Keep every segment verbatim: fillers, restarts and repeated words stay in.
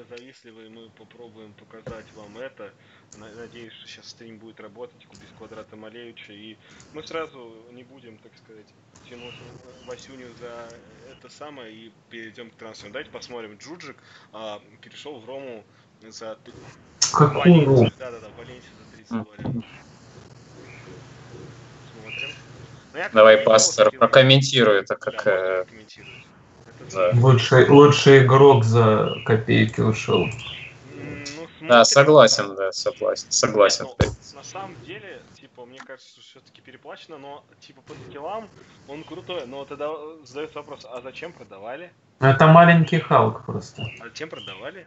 завистливые, мы попробуем показать вам это. Надеюсь, что сейчас стрим будет работать без квадрата Малевича, и мы сразу не будем, так сказать, тянуть Васюню за это самое и перейдем к трансферу. Давайте посмотрим. Джуджик а, перешел в Рому за... Какую Рому? Да-да-да, Валенсию за тридцать вариантов. Смотрим. Ну, давай, пастор, прокомментируй это как... Да, да. Лучший, лучший игрок за копейки ушел. Ну, да, согласен, да, согласен. согласен. Нет, ну, на самом деле, типа, мне кажется, что все-таки переплачено, но, типа, по скиллам он крутой, но тогда задается вопрос, а зачем продавали? Это маленький Халк просто. А зачем продавали?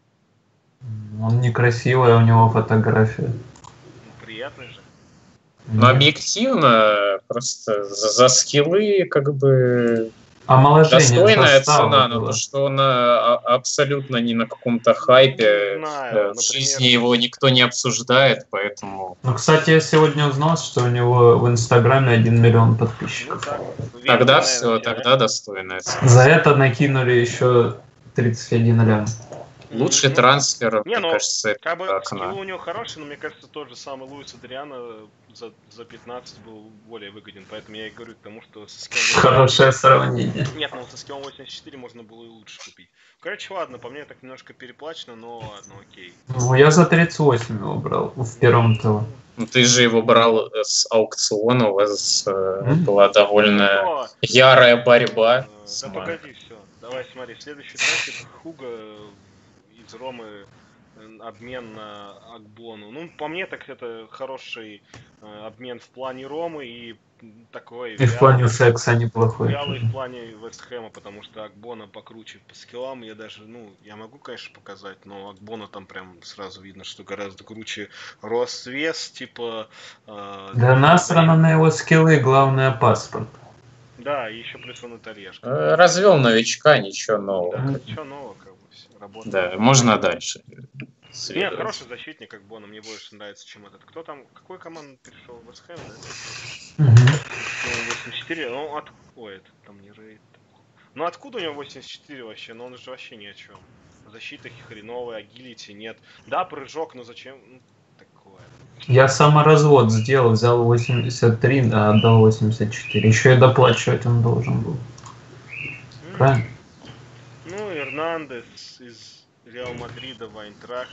Он некрасивый, у него фотография. Ну, приятный же. Но объективно, просто за, за скиллы, как бы... достойная цена, но то, что он а, абсолютно не на каком-то хайпе, знаю, в например... жизни его никто не обсуждает, поэтому... Ну, кстати, я сегодня узнал, что у него в Инстаграме один миллион подписчиков. Ну, так. Тогда Верно, все, наверное, тогда достойная цена. За это накинули еще тридцать один лям. Лучший ну, трансфер, не, мне ну, кажется, как бы окна. скилл у него хороший, но мне кажется, тот же самый Луис Адриано за, за пятнадцать был более выгоден, поэтому я и говорю к тому, что со скиллом... Хорошее сравнение. Нет, ну со скиллом восемьдесят четыре можно было и лучше купить. Короче, ладно, по мне так немножко переплачено, но ладно, окей. Ну, я за тридцать восемь его брал в первом ТО. Ну, ты же его брал с аукциона, у вас mm-hmm. была довольно ну, ярая борьба. Да погоди, все. Давай смотри, следующий трек это Хуга из Ромы, обмен на Акбону. Ну, по мне, так это хороший э, обмен в плане Ромы и такой... И вялый, в плане секса неплохой. Вялый в плане Вестхэма, потому что Акбона покруче по скиллам. Я даже, ну, я могу, конечно, показать, но Акбона там прям сразу видно, что гораздо круче рост, вес, типа... Э, да насрано на его скиллы, главное паспорт. Да, и еще плюс он итальяшка. Развел новичка, ничего нового. Да, ничего нового, как бы, все, работает. Да, можно дальше. Нет, хороший защитник, как Бона, мне больше нравится, чем этот. Кто там, какой команд перешел? Вестхэм, да? восемьдесят четыре, ну, от... Ой, это там не рейд. Ну, откуда у него восемьдесят четыре вообще? Ну, он же вообще ни о чем. Защита хреновая, агилити нет. Да, прыжок, но зачем? Ну, такое. Я саморазвод сделал, взял восемьдесят три, а отдал восемьдесят четыре. Еще и доплачивать он должен был. Mm. Правильно? Ну, Эрнандес из Реал Мадрида, Вайнтрахт.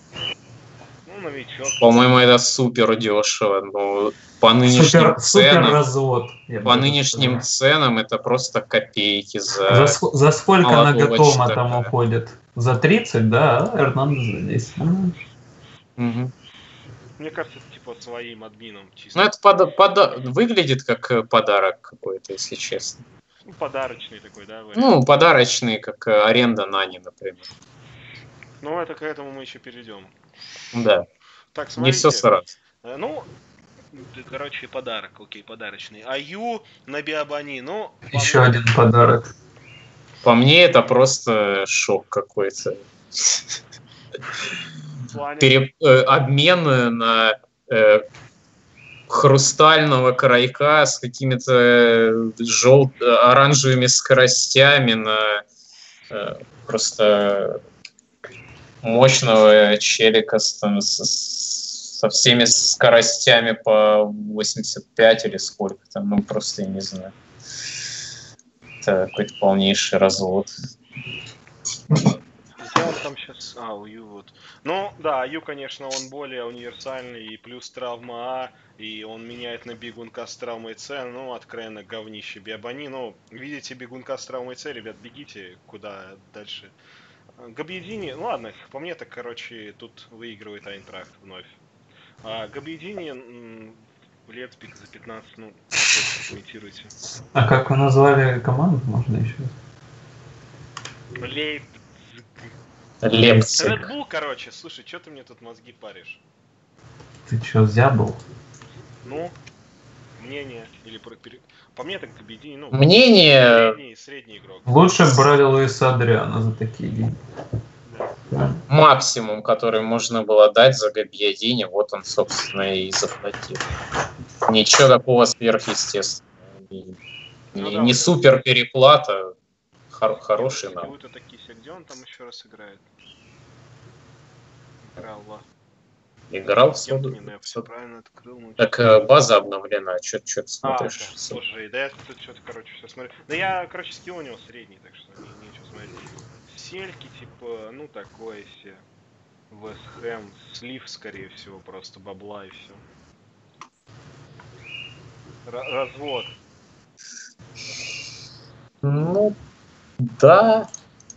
Ну, новичок. По-моему, это супер дешево. Но по нынешним супер, ценам, супер развод, по нынешним ценам это просто копейки за. За, за сколько Нагатома там уходит? За тридцать, да? Эрнандес за десять. Угу. Мне кажется, это типа своим админом чисто. Ну, это под, под, выглядит как подарок какой-то, если честно. Ну, подарочный такой, да? Вариант. Ну, подарочный, как аренда Нани, например. Ну, это к этому мы еще перейдем. Да. Так, смотрите. Не все сразу. Ну, короче, подарок, окей, подарочный. Аю на Биабани, ну... Еще мне... один подарок. По мне это просто шок какой-то. Пере... Обмен на э, хрустального крайка с какими-то жел... оранжевыми скоростями на э, просто мощного челика с, там, с, со всеми скоростями по восемьдесят пять или сколько там, ну просто я не знаю. Это какой-то полнейший развод. Где он там сейчас? А, у Ю вот. Ну, да, Аю, конечно, он более универсальный, и плюс травма А, и он меняет на бегунка с травмой С, ну, откровенно говнище Биабани. Ну, видите бегунка с травмой С, ребят, бегите куда дальше. Габьедини, ну ладно, по мне так, короче, тут выигрывает Айнтрахт вновь. А Габьедини в Летспик за пятнадцать, ну, комментируйте. А как вы назвали команду, можно еще? Лейпциг. Лейпциг. Red Bull, короче, слушай, что ты мне тут мозги паришь? Ты что, зябл? Ну, мнение, или про... По мне так Габьедини, ну... Мнение... Средний, средний игрок. Лучше брали Луиса Адриано за такие деньги. Да. Максимум, который можно было дать за Габьедини, вот он, собственно, и заплатил. Ничего такого сверхъестественного. Не, ну, не, да, не да. супер переплата, хор, хороший навык. Где он там еще раз играет? Играл, да. Играл в Кем-то Суду? не, я все правильно открыл. Ну, Так чё-то- э, база обновлена, что ты А, смотришь? да, слушай, да я тут что-то, короче, все смотрю. Да я, короче, скилл у него средний, так что не, нечего смотреть. Сельки, типа, ну такое себе. Вест Хэм, слив, скорее всего, просто бабла и все. Развод. Ну, да.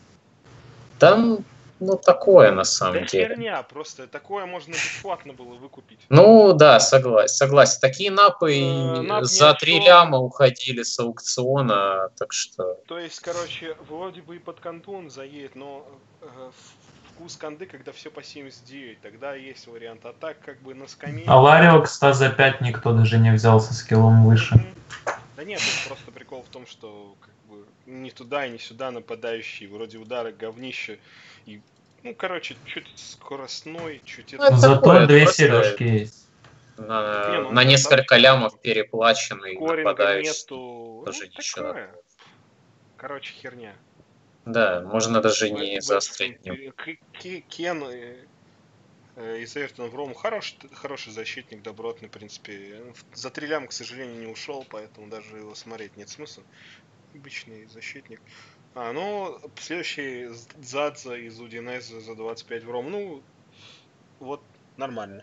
Там, ну, такое на самом Да деле. херня, просто такое можно бесплатно было выкупить. Ну, да, согласен, согласен. Такие напы Э, и нап ни за о три чём. ляма уходили с аукциона, так что... То есть, короче, вроде бы и под конту он заедет, но э, вкус конды, когда все по семьдесят девять, тогда есть вариант. А так, как бы на скамейке... Аларио, кстати, за пять никто даже не взял со скиллом выше. Мгм. Да нет, тут просто прикол в том, что как бы ни туда и ни сюда нападающие, вроде удары говнище. И, ну, короче, чуть скоростной, чуть Ну, это... это Зато такое, две просто сережки есть. на, Не, ну на несколько достаточно. лямов переплаченный Скоринга нападающий. нету. Тоже Ну, ничего. такое. Короче, херня. Да, можно даже Ве- не Вест Хэм заострять. пере- К- К- Кен э, э, из Эвертона в Рому хороший, хороший защитник, добротный, в принципе. За три ляма, к сожалению, не ушел, поэтому даже его смотреть нет смысла. Обычный защитник. А, ну, следующий Задза из Удинеза за двадцать пять в Ром. Ну, вот, нормально.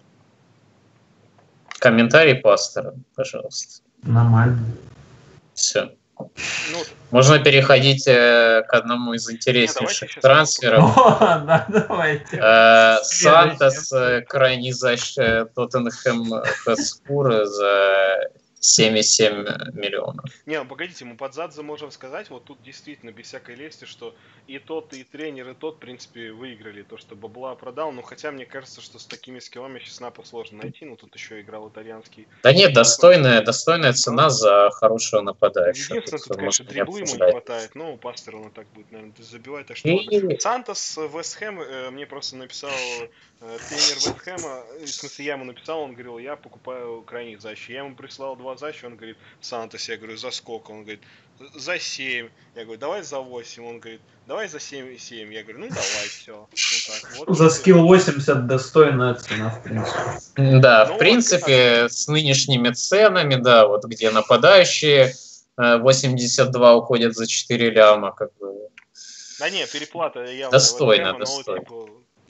Комментарий пастора, пожалуйста. Нормально. Все. Ну, Можно переходить э, к одному из не, давайте интереснейших сейчас трансферов. О, да, давайте. Э, Следующий. Сантос, э, крайний защитник Тоттенхэм Хотспур за семь и семь миллионов. Не, ну погодите, мы под Задза можем сказать, вот тут действительно без всякой лести, что и тот, и тренер, и тот, в принципе, выиграли то, что бабла продал. Ну, хотя мне кажется, что с такими скиллами сейчас напа сложно найти. Ну, тут еще играл итальянский. Да нет, достойная, достойная цена за хорошего нападающего. Единственное, тут, конечно, можно не дриблы ему не обсуждать. хватает, но у Пастера он и так будет, наверное, забивать, так что И- ладно. Сантос, Вест Хэм, э, мне просто написал э, тренер Вест Хэма, э, в смысле, я ему написал, он говорил, я покупаю крайних защит. Я ему прислал два защита, он говорит, Сантос, я говорю, за сколько? Он говорит, за семь. Я говорю, давай за восемь. Он говорит, давай за семь и семь. Я говорю, ну давай, все. Вот так. Вот За вот скилл восемьдесят достойная цена, в принципе. Да, Ну, в принципе, с нынешними ценами, да, вот где нападающие э, восемьдесят два уходят за четыре ляма, как бы. Да не, переплата явно Достойно, Вест Хэма, но достойно. типа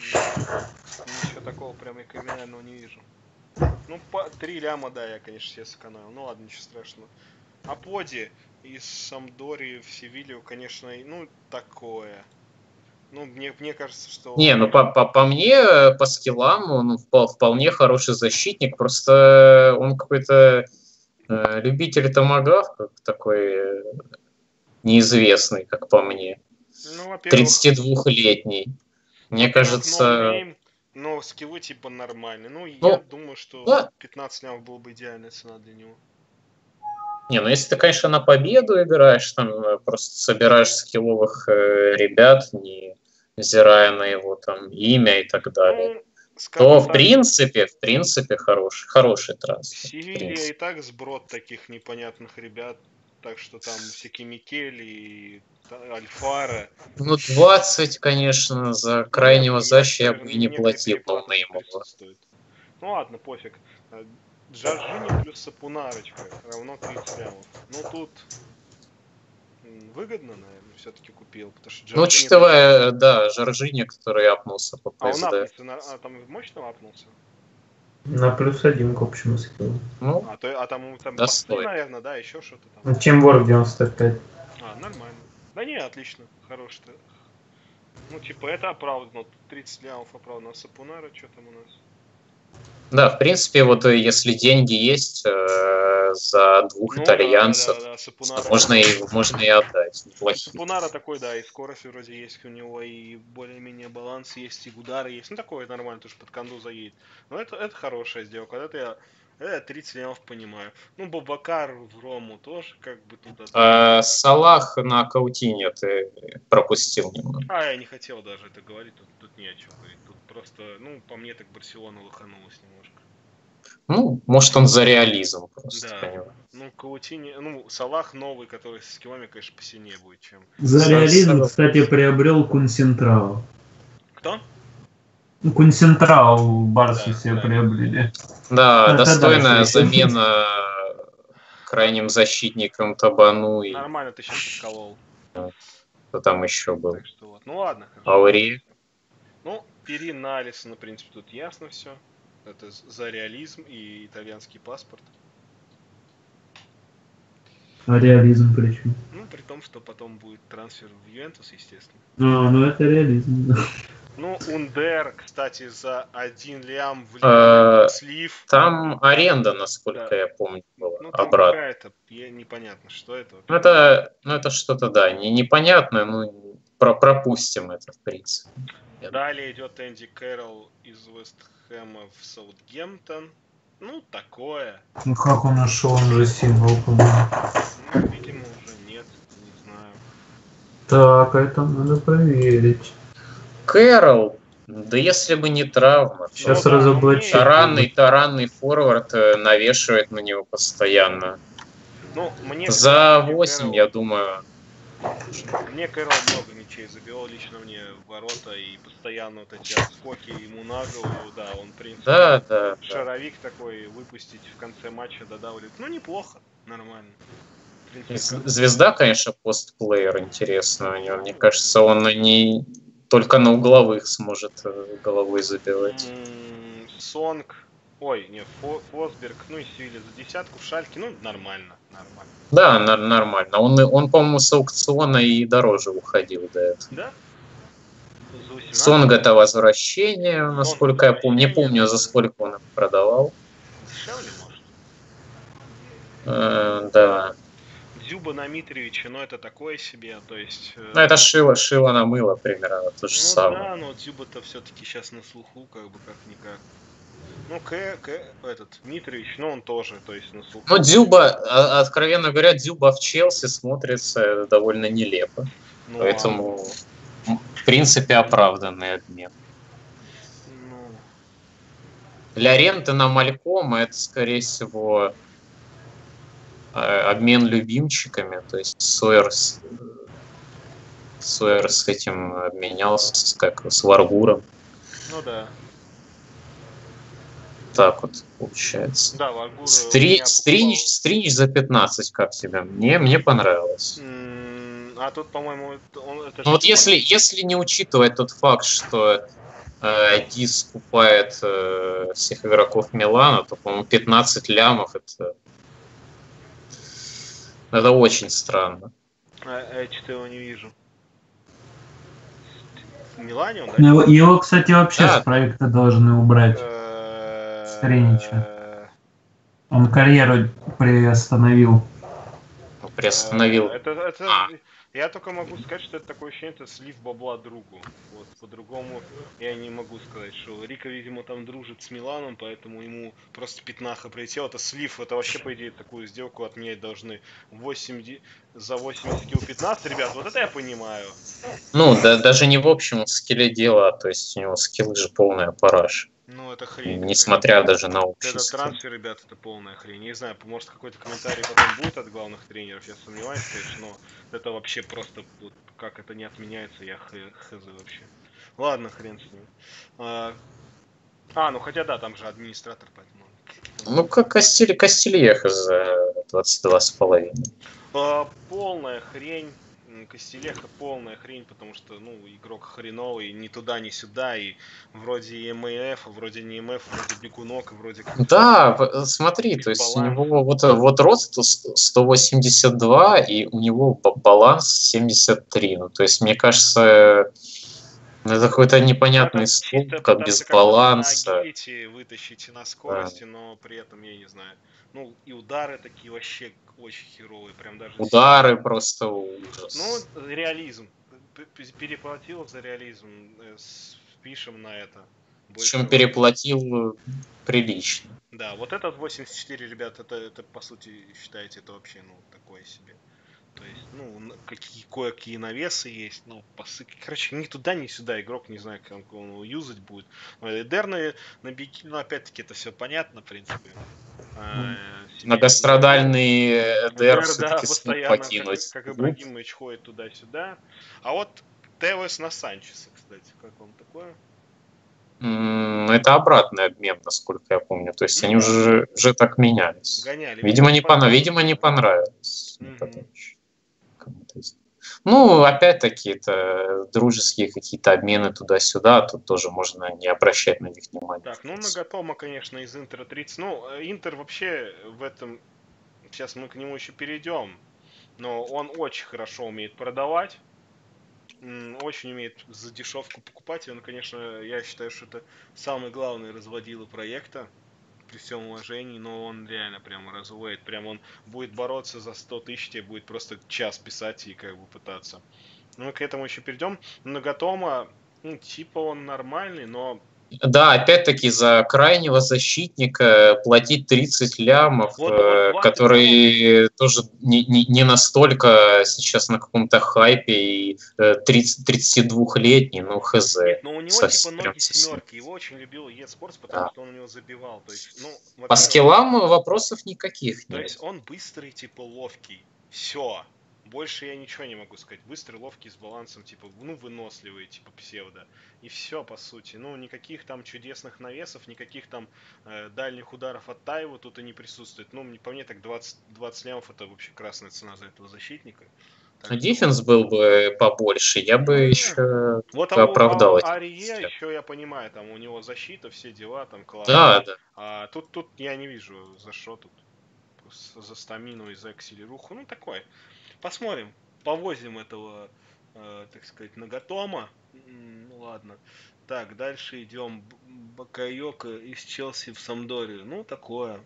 ну, ничего такого прям и криминального не вижу. Ну, по три ляма, да, я, конечно, себе сэкономил. Ну ладно, ничего страшного. А Поди из Самдори в Севилью, конечно, и- ну, такое. Ну, мне, мне кажется, что... Не, ну по, по, по мне, э, по скиллам, он впол- вполне хороший защитник, просто он какой-то э, любитель томагавка, такой э, неизвестный, как по мне. Ну, во-первых, тридцатидвухлетний. Мне во-первых, кажется, ноунейм, но скиллы типа нормальные. Ну, я ну, думаю, что да. пятнадцать лямов было бы идеальная цена для него. Не, ну если ты, конечно, на победу играешь, там э, просто собираешь скилловых э, ребят, не взирая на его там имя и так далее, Ну, то скажем в так, принципе, в принципе, хороший, хороший трансфер. в Севилья принципе. и так сброд таких непонятных ребят. Так что там всякие Микели и та- Альфара. Ну, двадцать, конечно, за крайнего Нет, защита я бы и некоторые- не некоторые платил переплаты за ноунеймового. тридцать стоят. Ну ладно, пофиг. Э, Джорджини плюс Сапунарочка равно тридцать лямов. Ну тут м, выгодно, наверное, все-таки купил, потому что Ну, Джорджини... учитывая, да, Жоржини, который апнулся по А он ПСД. апнулся, на- а там мощно апнулся? На плюс один к общему скиллу. Ну, А, то, а там, там посты, достойно. наверное, да, еще что-то там. Тимворк девяносто пять. А, нормально. Да не, отлично, хороший. Ну, типа, это оправдано. тридцать лямов оправдано. А Сапунара, что там у нас? Да, в принципе, вот э, если деньги есть э, за двух Ну, итальянцев, да, да, да, то Сапунара. можно и, можно и отдать. Неплохие. Сапунара такой, да, и скорость вроде есть у него, и более-менее баланс есть, и удары есть. Ну, такое нормально, тоже под конду заедет. Но это, это хорошая сделка. Это я, это я тридцать лямов понимаю. Ну, Бабакар в Рому тоже как бы туда... А, Салах на Каутине ты пропустил немного. А, я не хотел даже это говорить, тут, тут не о чем говорить. Тут просто, ну, по мне так Барселона лоханулась немножко. Ну, может, он за реализм просто, Да. понимаю. Ну, Каутини, ну, Салах новый, который с скиллами, конечно, посильнее будет, чем... За За- реализм, за- кстати, приобрел Кунсентрау. Кто? Ну, Кунсентрау Барсы Да, себе да. приобрели. Да, Это достойная дальше. замена крайним защитником Табану и Нормально ты сейчас подколол. кто там еще был. Так что вот. Ну ладно, хорошо. Аури. Ну, Перин на Алисона, в принципе, тут ясно все. Это з- за реализм и итальянский паспорт. А реализм причем? Ну, при том, что потом будет трансфер в Ювентус, естественно. А, ну это реализм, да. Ну, Ундер, кстати, за один лям в Э, Ливер слив. Там аренда, насколько Да. я помню, была. Ну, там Обратно. какая-то, я- непонятно, что это. Ну, это, ну, это что-то, да, не, непонятное, ну, про, пропустим это, в принципе. Я Далее идет Энди Кэрролл из Вест Хэма в Саутгемптон. Ну, такое. Ну как он нашел, он же символ, по-моему. Ну, видимо, уже нет, не знаю. Так, это надо проверить. Кэрол, да если бы не травма. Сейчас Ну да, разоблачу. ну, Таранный, таранный форвард э, навешивает на него постоянно. Ну, мне, За кстати, восемь, Кэрролл- я думаю. Мне Кэрролл много мячей забивал лично мне в ворота, и постоянно вот эти отскоки ему на голову, да, он, в принципе, Да, да, да. шаровик такой выпустить в конце матча додавливает. Ну, неплохо, нормально. В принципе, З- как- Звезда, конечно, постплеер интересно у него. Мне кажется, он не только на угловых сможет э, головой забивать. М, Сонг, ой, не, Фо- Фосберг, ну и Севилья за десятку в Шальке, ну, нормально, нормально. Да, на- нормально. Он, и- он, по-моему, с аукциона и дороже уходил до этого. Да? За восемнадцать? Сонг это возвращение, насколько я помню. Не возвращение, помню, за да. сколько он их продавал. Дешевле, может? Э, да. Дзюба на Митревича, но это такое себе, то есть... э, Ну, это шило, шило на мыло примерно то же ну самое. да, но Дзюба-то все-таки сейчас на слуху, как бы как-никак. Ну, К, К, этот, Митревич, ну он тоже, то есть на слуху. Ну, Дзюба, а- откровенно говоря, Дзюба в Челси смотрится довольно нелепо. Ну, Поэтому, м, в принципе, оправданный обмен. а, ну, Для ренты на Малькома это, скорее всего, э, обмен любимчиками. То есть Сойер с, Сойер с этим обменялся, с, как, с Варгуром. ну да. Так вот получается. Да, Варгур... Стри, Стринич, Стринич за пятнадцать, как тебе? Мне, мне понравилось. А тут, по-моему, это- он... Это Ну вот же- если, если не учитывать тот факт, что э, Дис скупает э, всех игроков Милана, то, по-моему, пятнадцать лямов это, это очень странно. А, я что-то его не вижу. В Милане он, да? Ну, Его, его, кстати, вообще Да. с проекта должны убрать. Э, Стринича. Он карьеру приостановил. Ну, приостановил. Это, это, А. Я только могу сказать, что это такое ощущение, это слив бабла другу. Вот, по-другому я не могу сказать, что Рика, видимо, там дружит с Миланом, поэтому ему просто пятнаха прилетел. Это слив, это вообще, по идее, такую сделку отменять должны восемьдесят, за восемьдесят килл пятнадцать. Ребят, вот это я понимаю. Ну, да, даже не в общем скилле дела, то есть у него скиллы же полная параш. Ну, это хрень. Несмотря даже на общий Этот скилл. трансфер, ребят, это полная хрень. Не знаю, может какой-то комментарий потом будет от главных тренеров, я сомневаюсь, конечно, но это вообще просто, вот, как это не отменяется, я х- хз вообще. Ладно, хрен с ним. А, а, ну хотя да, там же администратор, поэтому... Ну, как Кастиль, Кастильеха за двадцать два с половиной. А, полная хрень. М, Костелеха полная хрень, потому что, ну, игрок хреновый, ни туда, ни сюда, и вроде и МФ, а вроде не МФ, вроде бегунок, и вроде... как- Да, в- смотри, то есть у Баланс. него вот, вот рост сто восемьдесят два, и у него ба- баланс семьдесят три. Ну, то есть, мне кажется, ну, это какой-то непонятный Это стул, чисто как пытаться без как-то на баланса. агилити вытащить и на скорости, но при этом, я не знаю. Ну, и удары такие вообще очень херовые, прям даже... Удары просто ужас. Ну, реализм. П- п- Переплатил за реализм. э, с- Спишем на это. Больше Причем вот- переплатил прилично. Да, вот этот восемьдесят четыре, ребят, это, это по сути, считайте, это вообще, ну, такое себе. То есть, ну, н- какие кое-какие навесы есть, ну, пасы. Короче, ни туда, ни сюда игрок, не знаю, как он его юзать будет. Но Эдерны на беги, ну, опять-таки, это все понятно, в принципе. А, себе- Многострадальный Эдер Эдер, да, все-таки смог постоянно, покинуть. как, как клуб. Ибрагимович ходит туда-сюда. А вот Тевес на Санчеса, кстати, как вам такое? М, Это обратный обмен, насколько я помню. То есть Ну они да, уже, уже так менялись. гоняли. Видимо, Видимо, не, пона- понравилось. видимо, не понравилось. Ну, потом Мгм. еще кому-то из- Ну, опять-таки, это дружеские какие-то обмены туда-сюда, тут тоже можно не обращать на них внимания. Так, ну Нагатома, конечно, из Интера тридцать. Ну, э, Интер вообще в этом... Сейчас мы к нему еще перейдем. Но он очень хорошо умеет продавать. м, Очень умеет за дешевку покупать. И он, конечно, я считаю, что это самый главный разводила проекта. При всем уважении, но он реально прям разводит. Прям он будет бороться за сто тысяч, тебе будет просто час писать и как бы пытаться. Ну, мы к этому еще перейдем. Нагатома, ну, типа он нормальный, но Да, опять-таки за крайнего защитника платить тридцать лямов, вот, вот э, двадцать лямов. который тоже не, не, не настолько сейчас на каком-то хайпе и э, тридцать, тридцатидвухлетний, ну хз, Нет, но у него типа совсем, прям ноги совсем. семерки. Его очень любил eSports, потому Да. что он у него забивал. То есть, ну, По во-первых, скиллам вопросов никаких то есть нет. он быстрый, типа ловкий. Все. Больше я ничего не могу сказать. Быстрый, ловкий, с балансом, типа, ну, выносливый, типа, псевдо. И все, по сути. Ну, никаких там чудесных навесов, никаких там э, дальних ударов от Тайву тут и не присутствует. Ну, мне- по мне так двадцать, двадцать лямов это вообще красная цена за этого защитника. Так что вот. Дефенс был бы побольше, я бы Ну, еще вот а у, а оправдал у эти Арие тридцать. еще я понимаю, там у него защита, все дела, там классно. Да, да. А тут, тут я не вижу, за что тут. С- За стамину и за акселеруху. Ну, такое. Посмотрим. Повозим этого, э, так сказать, Нагатома. М, Ну ладно. Так, дальше идем. Б- Бакайока из Челси в Самдорию. Ну, такое.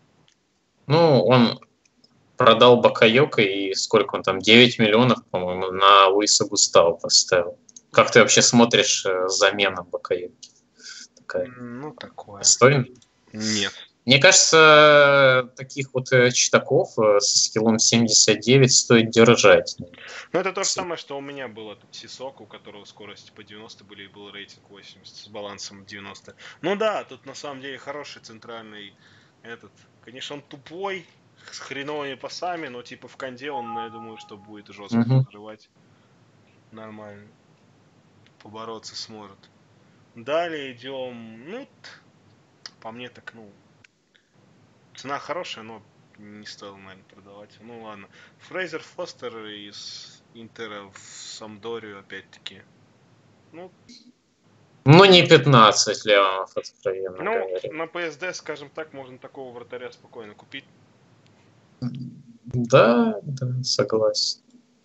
Ну, он продал Бакайока и сколько он там, девять миллионов, по-моему, на Луиса Густаво поставил. Как ты вообще смотришь э, замена Бакайоки? Такая М, Ну, такое. достойная? Нет. Мне кажется, таких вот э, читаков э, со скиллом семьдесят девять стоит держать. Ну, это то же самое, что у меня был этот Сисок, у которого скорость по девяносто были, и был рейтинг восемьдесят с балансом девяносто. Ну да, тут на самом деле хороший центральный этот. Конечно, он тупой, с хреновыми пасами, но типа в конде он, ну, я думаю, что будет жестко Мгм. разрывать. Нормально. Побороться сможет. Далее идем. Ну, т- по мне так, ну, цена хорошая, но не стоило, наверное, продавать. Ну ладно. Фрейзер Фостер из Интера в Самдорию, опять-таки. Ну, Ну, не пятнадцать лямов, откровенно ну, говоря. на пэ эс дэ, скажем так, можно такого вратаря спокойно купить. Да, да, согласен.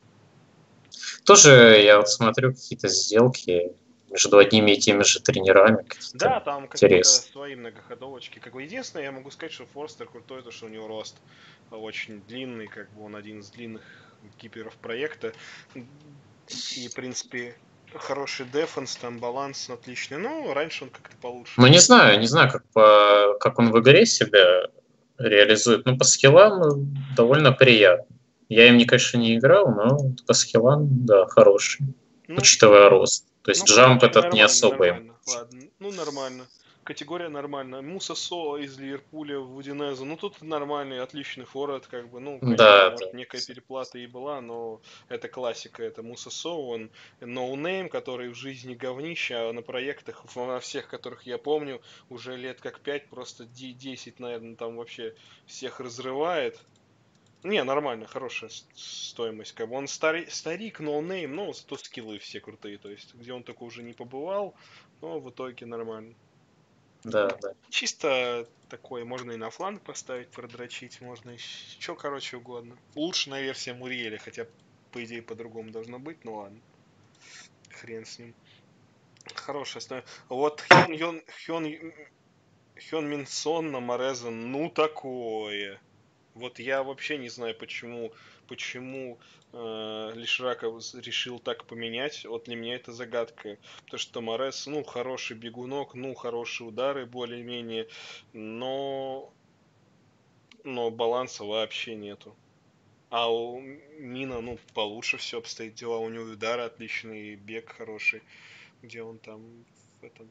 Тоже я вот смотрю какие-то сделки между одними и теми же тренерами, Да, какие-то там какие-то интересные. свои многоходовочки. Как бы единственное, я могу сказать, что Форстер крутой, то что у него рост очень длинный, как бы он один из длинных киперов проекта. И, в принципе, хороший дефенс, там баланс отличный. Ну, раньше он как-то получше Ну, был. не знаю, не знаю, как, по, как он в игре себя реализует. Ну, по скиллам э, довольно приятно. Я им, конечно, не играл, но по скиллам, да, хороший, Ну, учитывая рост. То есть Ну, джамп короче, этот не нормально, особо ему. нормально. Ладно. Ну, нормально. Категория нормальная. Муса Со из Ливерпуля в Удинезу. Ну, тут нормальный, отличный форвард, как бы. Ну, конечно, Да, да. может, некая переплата и была, но это классика. Это Муса Со, он ноунейм, который в жизни говнище, а на проектах, во всех, которых я помню, уже лет как пять, просто десять, наверное, там вообще всех разрывает. Не, нормально, хорошая с- стоимость. Как бы он стари- старик, ноунейм, но зато скиллы все крутые. То есть, где он только уже не побывал, но в итоге нормально. Да, да. Чисто такой, можно и на фланг поставить, продрочить, можно еще, короче, угодно. Улучшенная версия Муриэля, хотя, по идее, по-другому должно быть, ну ладно, хрен с ним. Хорошая стоимость. Вот Хён, Йон, Хён, Хён Минсон на Мореза, ну такое. Вот я вообще не знаю, почему, почему э, Лишраков решил так поменять. Вот для меня это загадка. Потому что Морес, ну, хороший бегунок, ну, хорошие удары более-менее, но, но баланса вообще нету. А у Мина, ну, получше все обстоит дела. У него удары отличные, бег хороший. Где он там в этом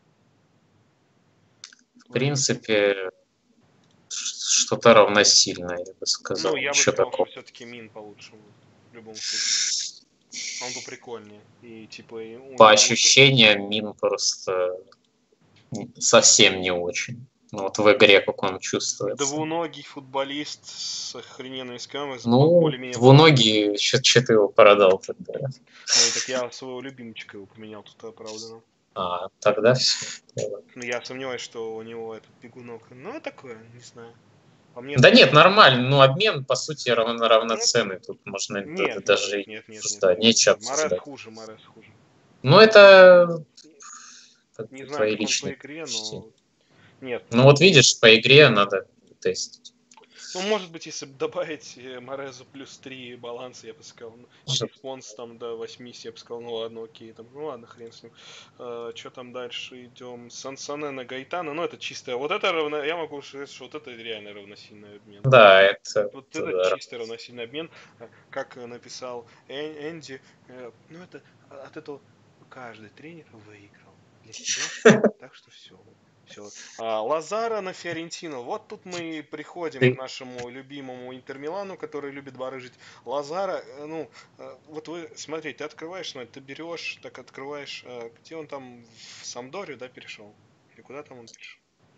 В творит? принципе, ш- что-то равносильное, я бы Ну, сказал. я бы Ничего сказал, что такого. все-таки Мин получше будет. В любом случае. Он бы прикольнее. И типа и у По него вот ощущениям, мин просто совсем не очень. Ну, вот в игре как он чувствуется. Двуногий футболист с охрененной скамой. Ну, двуногий, что ты его продал тогда? Ну, так я своего любимчика его поменял, тут оправдано. А, тогда все. Ну, я сомневаюсь, что у него этот бегунок. Ну, такое, не знаю. По мне да нет, нормально. Ну, обмен, по сути, равно, равноценный. Тут можно нет, даже нет, нет, нет, ждать. Нет, нечего нет. Морес хуже, Морес хуже. Ну, это... Не знаю, как он по игре, но... Нет. Ну, вот видишь, по игре надо тестить. Ну, может быть, если бы добавить Морезу плюс три баланса, я бы сказал, ну, респонс там до восьми, я бы сказал, ну ладно, окей, там, ну ладно, хрен с ним. А, что там дальше идем? Сансане на Гайтана, ну это чистое, вот это равно, я могу сказать, что вот это реально равносильный обмен. Да, это... Вот это да. Чистый равносильный обмен, как написал Энди, ну это от этого каждый тренер выиграл для себя, так что все. Все. А, Лазара на Фиорентину. Вот тут мы приходим Ты... к нашему любимому Интер Милану, который любит барыжить. Лазара, ну, вот вы, смотрите, ты открываешь, ну, ты берешь, так открываешь, где он там, в Самдорию, да, перешел? Или куда там он перешел?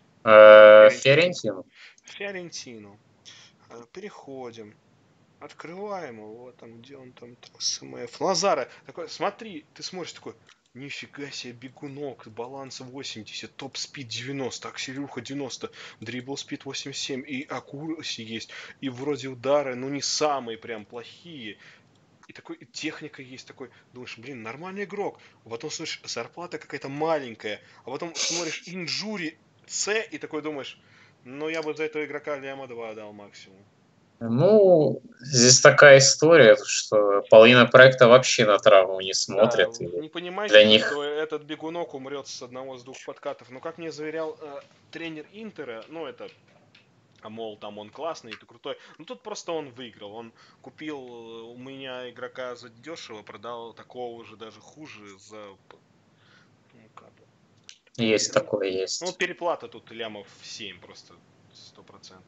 Фиорентину. Фиорентину. Переходим. Открываем его, вот там, где он там, СМФ. Лазара, такой, смотри, ты смотришь, такой, нифига себе, бегунок, баланс восемьдесят, топ-спид девяносто, акселеруха девяносто, дрибл-спид восемьдесят семь, и аккураси есть, и вроде удары, ну не самые прям плохие. И такой, и техника есть, такой, думаешь, блин, нормальный игрок. А потом смотришь, зарплата какая-то маленькая, а потом смотришь инжури С, и такой думаешь, ну я бы за этого игрока Ляма два дал максимум. Ну, здесь такая история, что половина проекта вообще на травму не смотрит. Да, не понимаете, для них... что этот бегунок умрет с одного, с двух подкатов. Но как мне заверял э, тренер Интера, ну это, а мол, там он классный, ты крутой. Ну тут просто он выиграл. Он купил у меня игрока за дешево, продал такого же даже хуже за... Ну, как... Есть ну, такое, есть. Ну вот переплата тут лямов семь просто, сто процентов.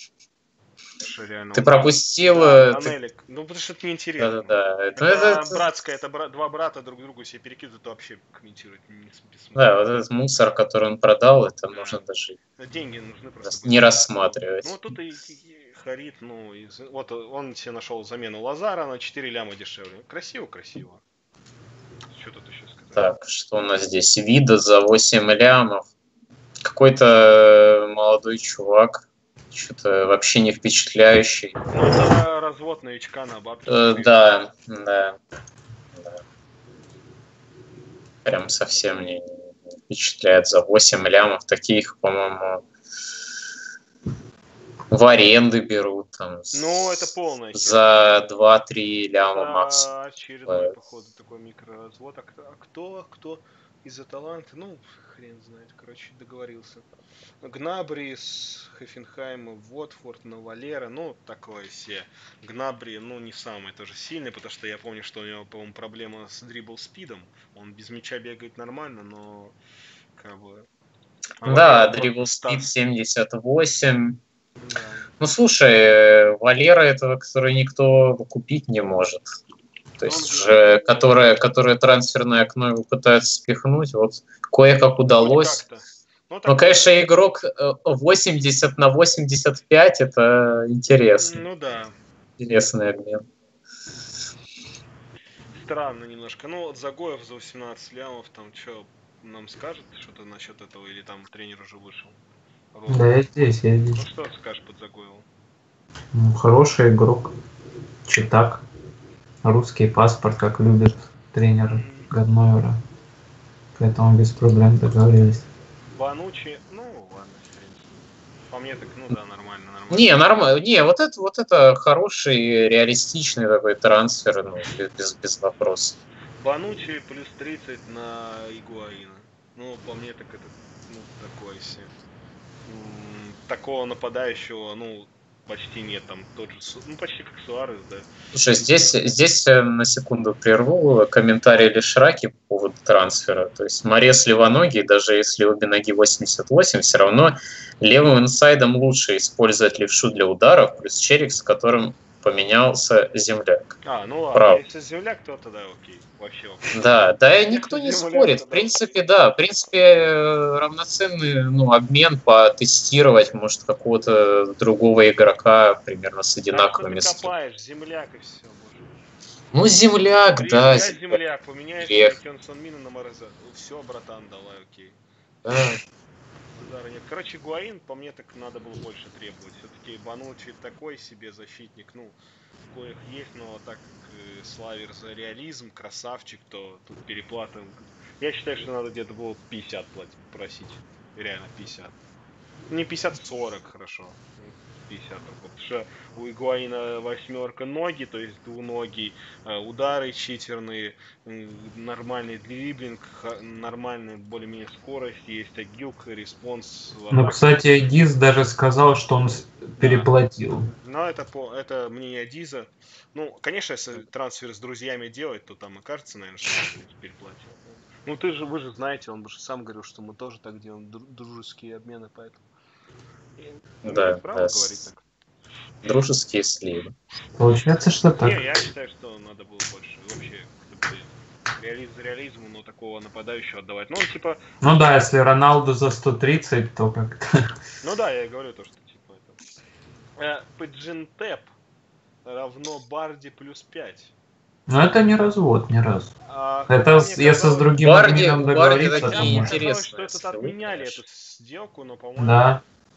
Ты пропустил... Да, ты... Анелик. Ну, потому что это неинтересно. Да, да, это, это, это братское, это бра... два брата друг другу себе перекидывают, это вообще комментировать не бессмысленно. Да, вот этот мусор, который он продал, это да. Нужно даже деньги нужны просто не рассматривать. Ну, тут и, и Харит, ну, и... вот он себе нашел замену Лазара на четыре ляма дешевле. Красиво, красиво. Что тут еще сказать? Так, что у нас здесь? Вида за восемь лямов. Какой-то молодой чувак. Что-то вообще не впечатляющий. Ну, это развод новичка на бабки. Э, да, да, да. Прям совсем не впечатляет. За восемь лямов таких, по-моему, в аренды берут. Там, ну, это полное. За два-три ляма да, максимум. Очередной, а... походу, такой микроразвод. А кто, а кто, кто из-за таланта? Ну, хрен знает. Короче, договорился. Гнабри с Хофенхайма, Уотфорд, Новалера, ну, такое все. Гнабри, ну, не самый тоже сильный, потому что я помню, что у него, по-моему, проблема с дрибл-спидом. Он без мяча бегает нормально, но как бы... А да, дрибл-спид семьдесят восемь. Да. Ну, слушай, Валера этого, который никто купить не может. То есть он уже, которое, которое трансферное окно его пытаются спихнуть, вот кое-как удалось. Ну, ну, конечно, игрок восемьдесят на восемьдесят пять это интересно. Ну да. Интересный обмен. Странно немножко. Ну, вот Загоев за восемнадцать лямов, там что, нам скажет что-то насчет этого, или там тренер уже вышел? Ровно. Да, я здесь, я здесь. Ну что скажешь под Загоеву? Ну, хороший игрок. Читак. Русский паспорт, как любит тренер Гаднойера. Поэтому без проблем договорились. Банучи, ну ладно, по мне так, ну да, нормально, нормально. Не, нормально, не, вот это, вот это хороший, реалистичный такой трансфер, ну, без, без вопросов. Банучи плюс тридцать на Игуаина. Ну, по мне так это, ну, такое себе. Такого нападающего, ну, почти нет, там тот же, ну, почти как Суарес, да. Слушай, здесь, здесь на секунду прерву комментарий Лешраки по поводу трансфера. То есть Морес левоногий, даже если обе ноги восемьдесят восемь, все равно левым инсайдом лучше использовать левшу для ударов, плюс Черик, с которым поменялся земляк. А, ну ладно, Прав. если земляк, то тогда окей. Вообще окей. Да, да, и никто не Земляк, спорит. В да. принципе, да, в принципе, э, равноценный, ну, обмен потестировать, может, какого-то другого игрока примерно с Да что одинаковыми ты скиллами. копаешь, земляк и все, боже. Ну, земляк, При- да, Я земляк. земляк, поменяешь Грех. Кёнсон Мина на Мороза. Все, братан, давай, окей. Да. Удара нет. Короче, Гуаин, по мне, так надо было больше требовать. Все-таки Банучи такой себе защитник, ну, коих есть, но так как э, Славер за реализм, красавчик, то тут переплата. Я считаю, что надо где-то было пятьдесят платить, просить. Реально пятьдесят. Не пятьдесят, сорок, хорошо. пятьдесят. Потому что у Игуаина восьмерка ноги, то есть двуногий, э, удары читерные, м, нормальный дриблинг, ха- нормальная более-менее скорость, есть агилка, респонс. в Ну, атаке. кстати, Диз даже сказал, что он с- переплатил. Но это, по, это мнение Диза. Ну, конечно, если трансфер с друзьями делать, то там и кажется, наверное, что он в принципе, переплатил. Ну, ты же, вы же знаете, он же сам говорил, что мы тоже так делаем, дру- дружеские обмены, поэтому... И, ну, Да, право да, говорить с- так. Дружеские сливы. Получается, что так. Не, я считаю, что надо было больше. Вообще, как бы, реализм за реализму, но такого нападающего отдавать. Ну, он типа... Ну да, если Роналду за сто тридцать, то как-то... Ну да, я и говорю то, что типа это... Э, Пэджинтеп равно Барди плюс пять. Но это не развод ни разу. А, Это мне с- если с казалось- другим Барди- админом Барди договориться, такие то Мне может. интересные. казалось, что этот скиллы, отменяли конечно. эту сделку, но, по-моему, Да.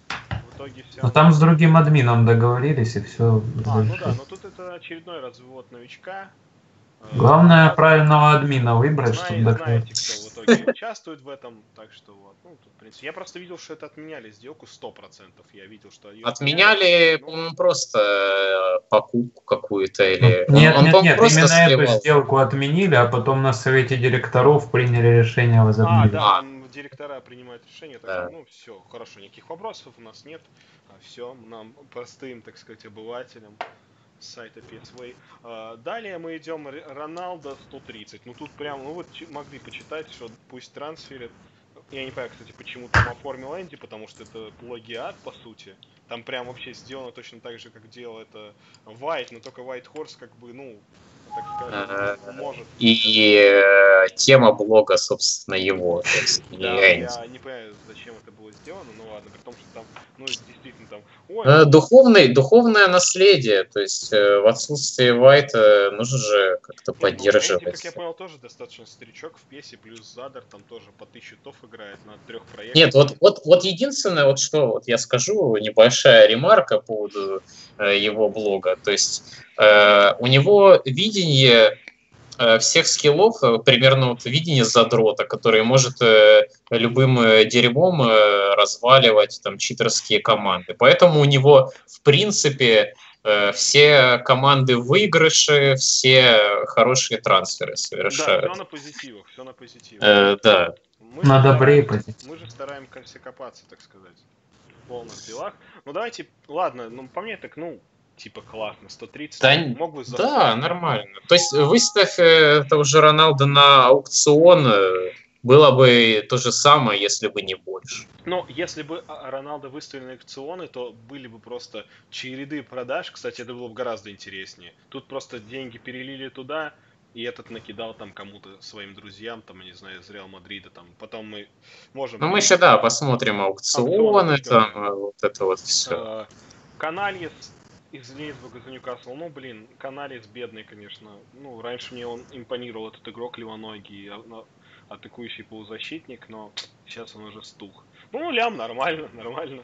в итоге все. Но там с другим админом договорились, и все. А, ну да, но тут это очередной развод новичка. Э, Главное зна- правильного админа выбрать, знае- чтобы доказать. знаете, кто в итоге участвует в этом, так что вот. Ну, тут, в принципе, я просто видел, что это отменяли сделку сто процентов. Я видел, что её Отменяли, ну, по-моему, просто э, покупку какую-то или... Нет, он, он, нет, по-моему, нет, просто именно эту сливал. сделку отменили, а потом на совете директоров приняли решение А, возобновить. да, А. там директора принимают решение, так Да. что, ну, все, хорошо, никаких вопросов у нас нет. Все, нам, простым, так сказать, обывателям с сайта пи эс ви. А, далее мы идем Р- Роналдо сто тридцать. Ну, тут прям, ну, вот чи- могли почитать, что пусть трансферит. Я не понимаю, кстати, почему там оформил Энди, потому что это плагиат, по сути. Там прям вообще сделано точно так же, как делал это White, но только White Horse, как бы, ну, так Э, скажем, может. И э, тема блога, собственно, его. То есть не Да, Энди. я не понимаю, зачем это было сделано, ну ладно, при том, что там, ну, действительно там, ой, Э, Духовный, духовное наследие, то есть э, в отсутствии Вайта нужно же как-то нет, ну, Энди, как я поддерживать. понял, тоже достаточно старичок в песе, плюс Задар там тоже по тысяче тов играет на трех проектах. Нет, вот, вот, вот единственное, вот что вот я скажу, небольшая ремарка по поводу э, его блога. То есть э, у него видение э, всех скиллов, э, примерно вот видение задрота, который может э, любым э, дерьмом э, разваливать там читерские команды. Поэтому у него, в принципе, э, все команды в выигрыше, все хорошие трансферы Да, совершают. все на позитивах, все на позитивах. Э, да. Мы же На добре и стараемся- позитив. Мы же стараемся копаться, так сказать, в полных делах. Ну давайте, ладно, ну по мне так, ну, типа классно, сто тридцать, Да, мог бы за Да, нормально. То есть выставь э, этого же Роналда на аукцион, э, было бы то же самое, если бы не больше. Но если бы а, Роналдо выставили на аукционы, то были бы просто череды продаж. Кстати, это было бы гораздо интереснее. Тут просто деньги перелили туда, и этот накидал там кому-то, своим друзьям, там, я не знаю, из Реал Мадрида, там. Потом мы можем... Ну, мы еще, да, посмотрим аукционы, Аукционы, там, э, вот это вот все. Э, Канальес из Лейсбурга за Ньюкасл. Ну, блин, Канальес бедный, конечно. Ну, раньше мне он импонировал, этот игрок левоногий, а- на- атакующий полузащитник, но сейчас он уже стух. Ну, лям, нормально, нормально.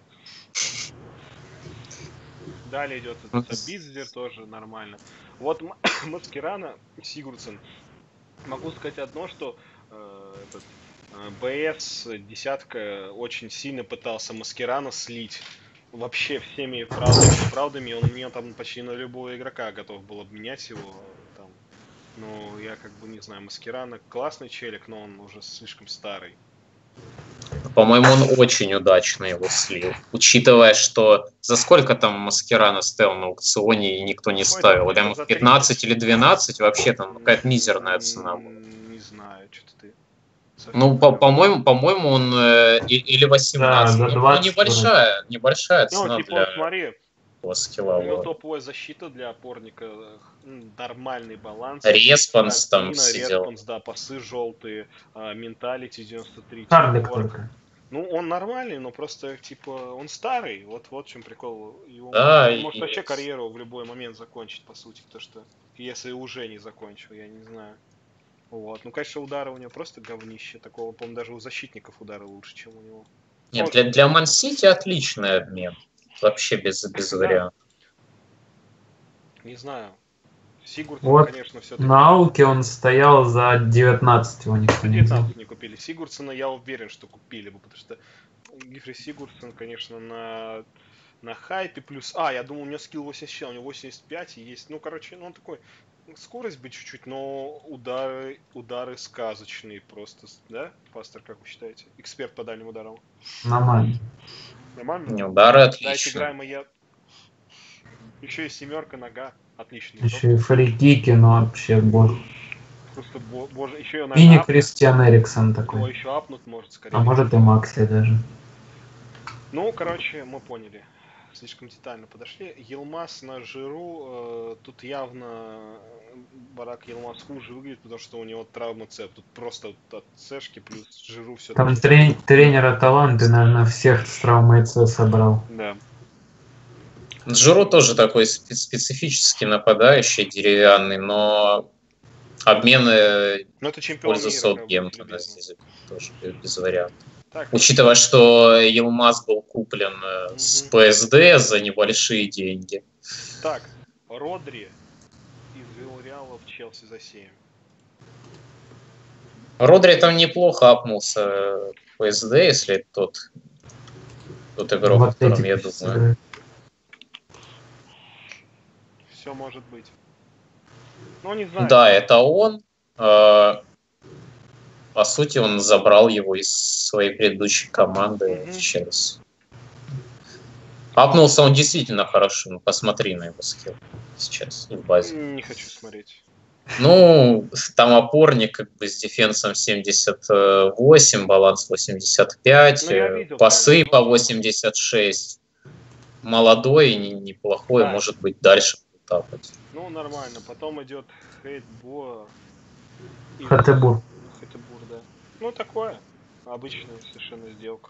Далее идет Ну, этот Биздер, тоже нормально. Вот М- Маскерана, Сигурдсен. Могу сказать одно, что э, этот э, БС десятка очень сильно пытался Маскерана слить. Вообще всеми правдами и неправдами. Он мне там почти на любого игрока готов был обменять его. Там. Ну, я как бы не знаю, Маскерана классный челик, но он уже слишком старый. По-моему, он очень удачно его слил. Учитывая, что за сколько там Маскерана стоял на аукционе и никто не Ой, ставил. да, Прям за пятнадцать или двенадцать, вообще там какая-то мизерная М, цена была. Не знаю, что-то ты. совсем Ну, по- прям- по-моему, по-моему, он э, и- или восемнадцать. Да, за Ну, двадцать небольшая, небольшая Ну, цена типа, для... вот смотри, по У скилловой. него топовая защита для опорника, м, нормальный баланс. Респонс там Стамина, все дела. респонс, да, пасы желтые, менталити девяносто три, Карлик тимворк. только. Ну, он нормальный, но просто, типа, он старый. Вот, вот в чем прикол. Его Да, он и может вообще карьеру в любой момент закончить, по сути. Потому что, если уже не закончил, я не знаю. Вот. Ну, конечно, удары у него просто говнище. Такого, по-моему, даже у защитников удары лучше, чем у него. нет, Вот. для, для Ман-Сити отличный обмен. Вообще без, без Да. вариантов. Не знаю. Сигурдсон, Вот конечно, все-таки. на Ауке он стоял за девятнадцать, его никто не взял. девятнадцать не купили. Сигурдсона я уверен, что купили бы, потому что Гифри Сигурдсон, конечно, на, на хайпе плюс... А, я думал, у него скилл восемьдесят четыре, у него восемьдесят пять и есть... Ну, короче, ну он такой... Скорость бы чуть-чуть, но удары, удары сказочные просто, да? Пастор, как вы считаете? Эксперт по дальним ударам. Нормально. Нормально? Удары Дайте отлично. играем, и я... Еще и семерка, нога. Отличный. Еще и фрикики, ну вообще боже. Просто, бо- боже, еще и, И не наверное, Кристиан Эриксон его такой. еще апнут может, скорее А может и Макси даже. Ну, короче, мы поняли. Слишком детально подошли. Елмаз на жиру. Э, тут явно э, Барак Елмаз хуже выглядит, потому что у него травма цеп. Тут просто вот от цешки плюс жиру все Там трени- тренера таланты, наверное, всех с травмой С собрал. Да. Джиру тоже такой спе- специфический нападающий, деревянный, но обмены Но это в чемпион пользу мира, как будьте Саутгемптона любезны. здесь тоже без вариантов. Так, Учитывая, что Елмаз был куплен э, Мгм. с ПСД за небольшие деньги. так, Родри из Вилреала в Челси за семь. Родри там неплохо апнулся в ПСД, если это тот, тот игрок, В о котором Атлетике я сейчас думаю. играет. Все может быть. Ну, не знаю. Да, это он. Э, По сути, он забрал его из своей предыдущей команды Мгм. в Челси. Апнулся он действительно хорошо. Ну, посмотри на его скилл сейчас в базе. Не хочу смотреть. Ну, там опорник как бы с дефенсом семьдесят восемь, баланс восемьдесят пять, Ну, я э, видел пасы прям по видос. восемьдесят шесть. Молодой, не- неплохой, Да. может быть, дальше тапать. Ну, нормально. Потом идет Хейтбо. из- Хатебур. Хейтбур, да. Ну, такое. Обычная совершенно сделка.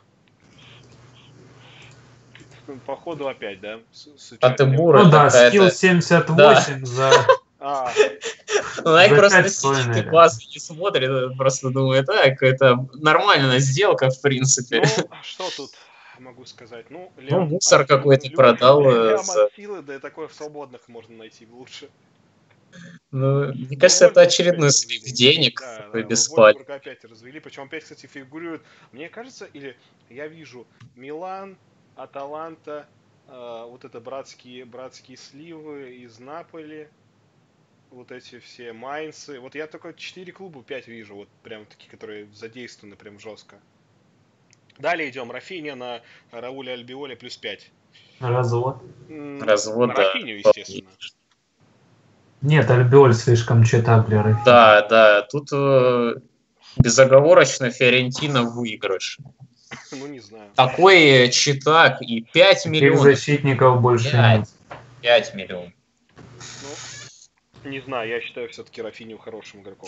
Ну, Походу опять, да? С, с участием- Хатебур Ну это да, какая-то- скилл семьдесят восемь за... А, Найк За просто пять с сидит и половиной. базу не смотрит, он просто думает, так, это нормальная сделка, в принципе. ну, а что тут могу сказать? Ну, Ну, лям мусор от силы- какой-то лю- продал. э, Лям за- от силы, да и такое в свободных можно найти лучше. Ну, мне Ну, кажется, это Вольфсбург очередной опять слив развели. денег Да, такой да, бесплатный. Вольфсбург опять развели. Причем опять, кстати, фигурирует. Мне кажется, или я вижу Милан, Аталанта, э, вот это братские, братские сливы из Наполи, вот эти все Майнцы. Вот я только четыре клуба, пять вижу, вот прям такие, которые задействованы прям жестко. Далее идем. Рафиня на Рауля Альбиоле плюс пять. Развод. М, Развод, на да. Рафиню, естественно. Нет, Альбиоль слишком читаб для Рафини. Да, да, тут э, безоговорочно Фиорентина в выигрыш. Ну, не знаю. Такой читак и пять Таких миллионов. защитников больше Пять. нет. пять миллионов. Ну, не знаю, я считаю все-таки Рафиню хорошим игроком.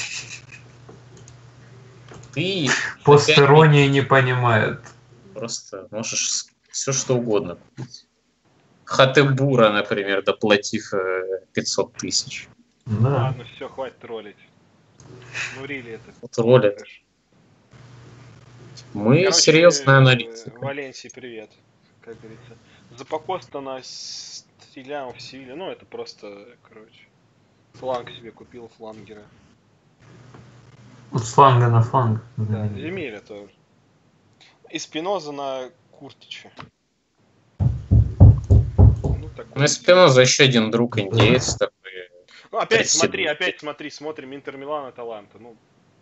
Ты Постеронии не понимает. просто можешь все что угодно купить. Хатебура, например, доплатив э, пятьсот тысяч. Да. Ладно, все, хватит троллить. Ну, рили это. Вот ролят. трэш. Мы Короче, серьезная э, аналитика. Валенсии привет, как говорится. Запакоста на стреляем в Севиле. Ну, это просто, короче. Фланг себе купил, флангера. С фланга на фланг. Да, Да. Земеля тоже. И Спиноза на Куртича. Ну, такой. Ну, и Спиноза еще один друг индеец такой. Ну, опять тридцать смотри, два. опять смотри, смотрим Интер Милан, Аталанта. Ну,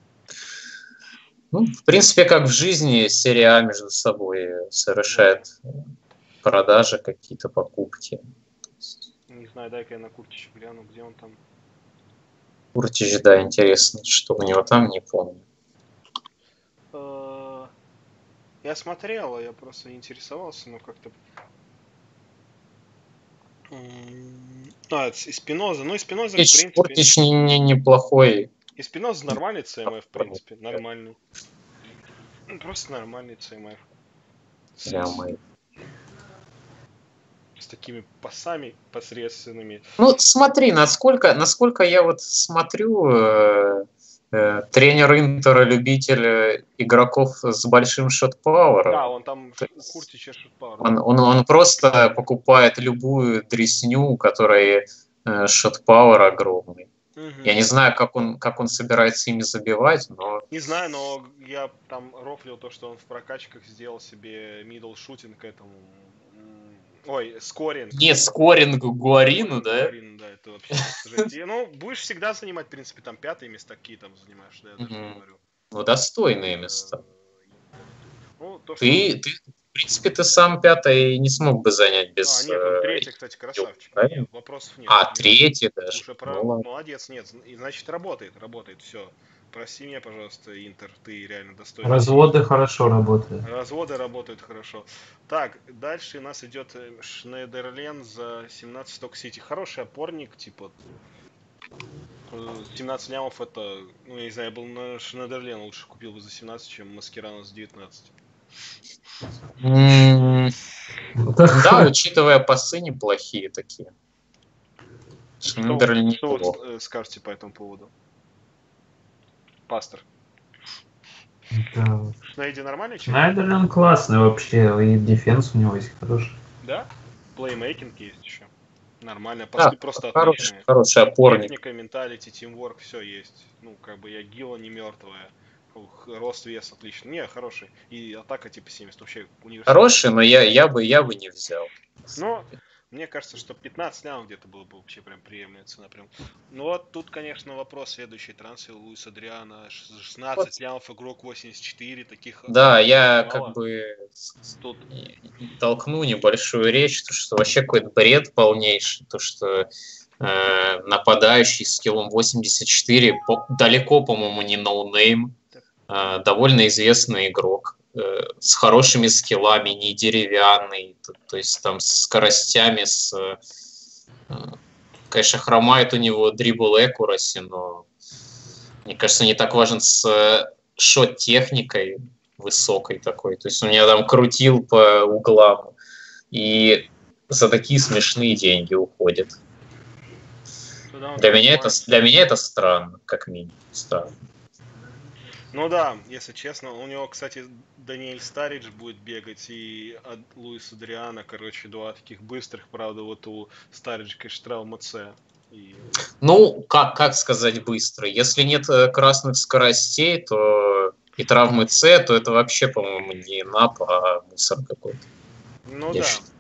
Ну, в принципе, как в жизни, серия А между собой совершает продажи, какие-то покупки. не знаю, дай-ка я на Куртича гляну, где он там. Куртич, да, интересно, что у него там, не помню. Э, Я смотрел, я просто не интересовался, но как-то... М, А, и Спиноза. Ну, и Спиноза, в Портич, принципе... Портич не, не- неплохой. И Спиноза нормальный си эм эф, в опорник, принципе. Нормальный. Ну, просто нормальный си эм эф. С, с- прямо. с такими пасами посредственными. Ну, смотри, насколько, насколько я вот смотрю, э, э, тренер Интера, любитель э, игроков с большим Да, шот-пауэром. он там То ш- у есть Куртича шутпауэр, Он, да. он, он просто покупает любую дресню, у которой э, шот-пауэр огромный. Я Мгм. не знаю, как он, как он собирается ими забивать, но... Не знаю, но я там рофлил то, что он в прокачках сделал себе мидл шутинг к этому. м, Ой, скоринг. Не скоринг Гуарину, Скоринг да? Гуарин, да, это вообще жесть. И, ну, будешь всегда занимать, в принципе, там пятые места, какие там занимаешь, да, я даже не Мгм. говорю. Ну, достойные Э, места. Ну, то, что он... Ты, ты, в принципе, ты сам пятый не смог бы занять А, без нет, он э, третий, кстати, Юг, красавчик. правильно? Нет, вопросов нет. А, Не- третий даже. Уже Ну про... ладно. Молодец, нет. И значит, работает, работает, все. Прости меня, пожалуйста, Интер, ты реально достойный тренер. Разводы хорошо работают. Разводы работают хорошо. Так, дальше у нас идет э, Шнейдерлен за семнадцать Сток Сити. Хороший опорник, типа э, семнадцать лямов это, ну я не знаю, я был на Шнейдерлен, лучше купил бы за семнадцать, чем Маскерана за девятнадцать. М, Ну, Да, такое. учитывая пасы неплохие такие. Что, Шнейдерлин что вы неплохо. э, скажете по этому поводу? Пастор. Да. Шнейди нормальный челик? Шнайдерлин классный вообще, и дефенс у него есть хороший. Да? Плеймейкинг есть еще. Нормально. Да, Пасы просто хороший, отличные. хороший опорник. Техника, менталити, тимворк, все есть. Ну, как бы я гила не мертвая. Ух, рост, вес отлично. Не, хороший. И атака типа семьдесят. Вообще универсальный. Хороший, но я, я бы я бы не взял. Но мне кажется, что пятнадцать лямов где-то было бы вообще прям приемлемая цена. Прям. Ну вот тут, конечно, вопрос следующий. Трансфер Луис Адриана. Вот, шестнадцать лямов, игрок восемьдесят четыре. Таких да, я как мало. бы Тут толкну небольшую речь, то, что вообще какой-то бред полнейший, то, что э, нападающий с скиллом восемьдесят четыре, по, далеко, по-моему, не ноунейм, э, довольно известный игрок, э, с хорошими скиллами, не деревянный, то, то есть там с скоростями, с, э, конечно, хромает у него дрибл экураси, но мне кажется, не так важен с шот-техникой высокой такой. То есть у меня там крутил по углам. И за такие смешные деньги уходит. туда он Для там меня это, занимается. для меня это странно, как минимум. Странно. Ну да, если честно, у него, кстати, Даниэль Старидж будет бегать и от Луис Адриана, короче, два таких быстрых, правда, вот у Стариджа, конечно, травма С. И... Ну, как, как сказать быстро? Если нет э, красных скоростей, то и травмы С, то это вообще, по-моему, не нап, а мусор какой-то. Ну Я да, считаю.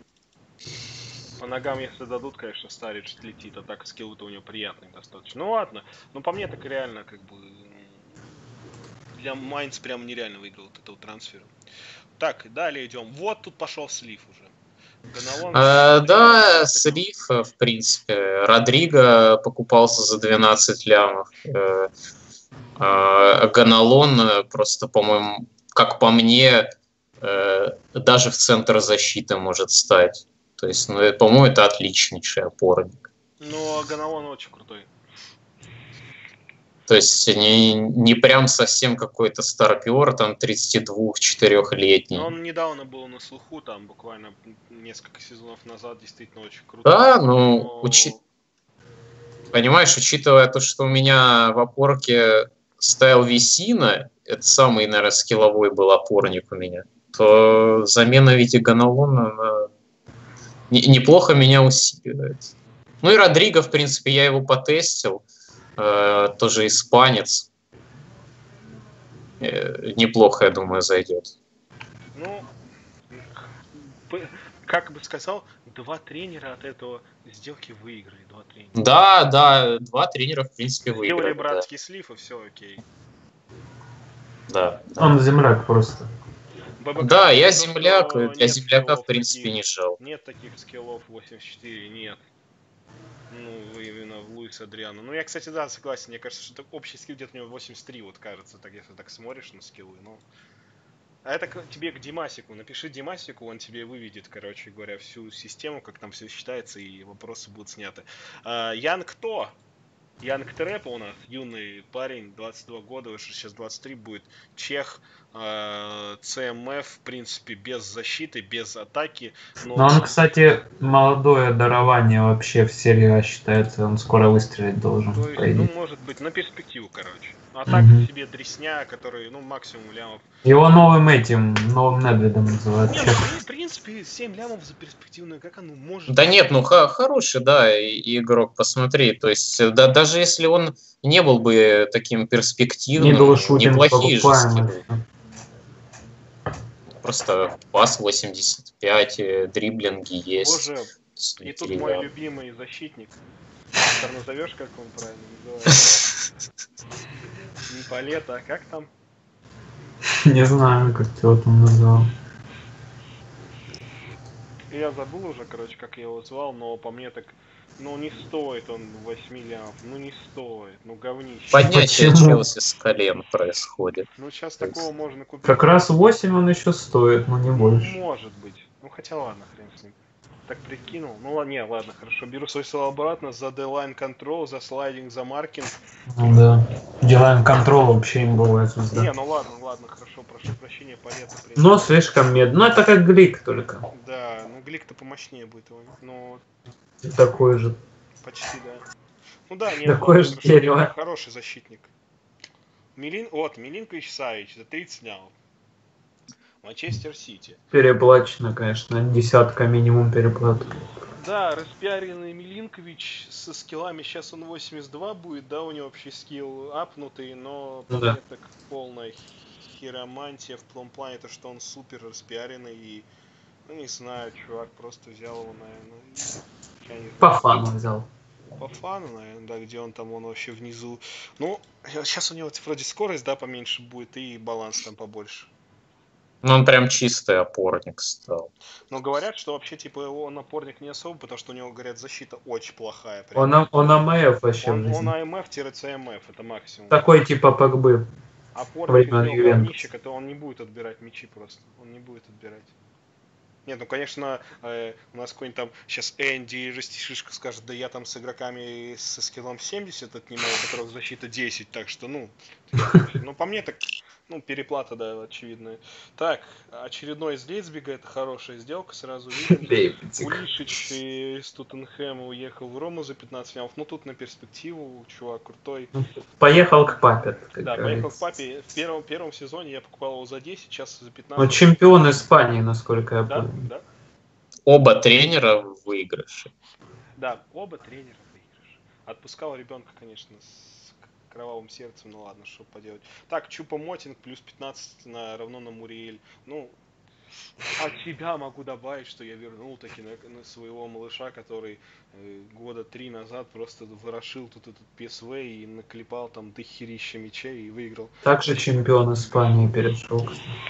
по ногам, если дадут, конечно, Старидж летит, а так скилл-то у него приятный достаточно. Ну ладно, ну по мне так реально, как бы, для Майнц прям нереально выиграл от этого трансфера. Так, далее идем. Вот тут пошел слив уже. Ганалон А, за да, двенадцать лямов. слив, э, в принципе. Родриго покупался за двенадцать лямов. Э, а Ганалон э, просто, по-моему, как по мне, э, даже в центр защиты может стать. То есть, ну, э, по-моему, это отличнейший опорник. Ну, а Ганалон очень крутой. То есть не, не прям совсем какой-то старпер, там тридцать два четырёхлетний. Он недавно был на слуху, там буквально несколько сезонов назад, действительно очень крутой. Да, ну, Но... учи... понимаешь, учитывая то, что у меня в опорке стоял Висина, это самый, наверное, скилловой был опорник у меня, то замена Вити Ганалона она не- неплохо меня усиливает. Ну и Родриго, в принципе, я его потестил, э, тоже испанец. Э, неплохо, я думаю, зайдет. Ну, п- как бы сказал, два тренера от этого сделки выиграли. Два тренера. Да, да, два тренера, в принципе, Сделали выиграли. братский слив, и все окей. Да, да. Он земляк просто. ББК Да, я пишет, земляк, что для нет земляка, в скиллов принципе, таких. не жал. Нет таких скиллов восемьдесят четыре, нет. Ну, именно в Луис Адриано. Ну, я, кстати, да, согласен. Мне кажется, что общий скилл где-то у него восемьдесят три, вот кажется, так, если так смотришь на скиллы. Ну, А это к- тебе к Димасику. Напиши Димасику, он тебе выведет, короче говоря, всю систему, как там все считается, и вопросы будут сняты. А, Ян кто? Янг Трэп у нас, юный парень, двадцать два года, уже сейчас двадцать три будет, чех, э, ЦМФ, в принципе, без защиты, без атаки. Но Но он, кстати, молодое дарование вообще в серии А считается, он скоро выстрелить должен, то по есть, ну, идее. может быть, на перспективу, короче. А так Мгм. себе дресня, который, ну, максимум лямов. Его новым этим, новым Недведом называют. Не, ну, чех. в принципе, семь лямов за перспективную, как оно может Да быть? нет, ну ха- хороший, да, и- игрок, посмотри. То есть, э, да, даже если он не был бы таким перспективным, Мидл-шутинг неплохие же покупаемый. скиллы. Просто пас восемьдесят пять, э, дриблинги есть. Боже, с- и тут или мой да. любимый защитник. Ты назовешь, как он правильно называется? Не Палета, а как там? Не знаю, как ты его там назвал. Я забыл уже, короче, как я его звал, но по мне так, ну не стоит он восьми лямов, ну не стоит, ну говнище. Поднятие Почему? Челси с колен происходит. Ну сейчас То есть- такого можно купить. Как раз восемь он еще стоит, но не Ну, больше. может быть. Ну хотя ладно, хрен с ним. Так прикинул. Ну ладно, не, ладно, хорошо. Беру свой слова обратно за D-line control, за слайдинг, за маркинг. Ну да. Делаем контрол вообще имбовая звезда. Не, ну ладно, ладно, хорошо, прошу прощения, Палета. Но слишком медленно. Ну это как Глик только. Да, ну Глик-то помощнее будет его. Ну, Такой же. почти, да. Ну да, нет, Такое ладно, же хорошо, дерево. хороший защитник. Милин, вот, Милинкович Савич за тридцать лямов. Манчестер Сити. Переплачено, конечно. Десятка минимум переплата. Да, распиаренный Милинкович со скиллами, сейчас он восемьдесят два будет, да, у него вообще скилл апнутый, но по Да. мне так полная хиромантия в том плане, то, что он супер распиаренный и, ну не знаю, чувак просто взял его, наверное, и, я не знаю, По фану взял. по фану, наверное, да, где он там, он вообще внизу. Ну, сейчас у него вроде скорость, да, поменьше будет и баланс там побольше. Ну, он прям чистый опорник стал. Но говорят, что вообще, типа, его напорник не особо, потому что у него, говорят, защита очень плохая. Прям. Он, а- он АМФ вообще в Он, он жизни. АМФ-ЦМФ, это максимум. Такой типа Погбы. Опорник времен из него Ювентуса. говнище, это он не будет отбирать мячи просто. Он не будет отбирать. Нет, ну конечно, э, у нас какой-нибудь там сейчас Энди Растишишка скажет, да я там с игроками со скиллом семьдесят отнимаю, у которых защита десять, так что, ну, ну по мне так, ну, переплата, да, очевидная. Так, очередной из Лейцбига, это хорошая сделка, сразу видим. Улишич из Тоттенхэма уехал в Рому за пятнадцать лямов. Ну тут на перспективу, чувак крутой. Поехал к папе. Как Да, поехал говорится. к папе. В первом, первом сезоне я покупал его за десять, сейчас за Ну, пятнадцать. чемпион Испании, насколько я Да, помню. да, Оба тренера в выигрыше. да, оба тренера выигрыш. Отпускал ребенка, конечно, с кровавым сердцем, ну ладно, что поделать. Так, Чупа Мотинг плюс пятнадцать на, равно на Муриэль. Ну, от себя могу добавить, что я вернул таки на, на своего малыша, который э, года три назад просто ворошил тут этот пи эс ви и наклепал там дохерища мячей и выиграл. Также чемпион Испании перешел.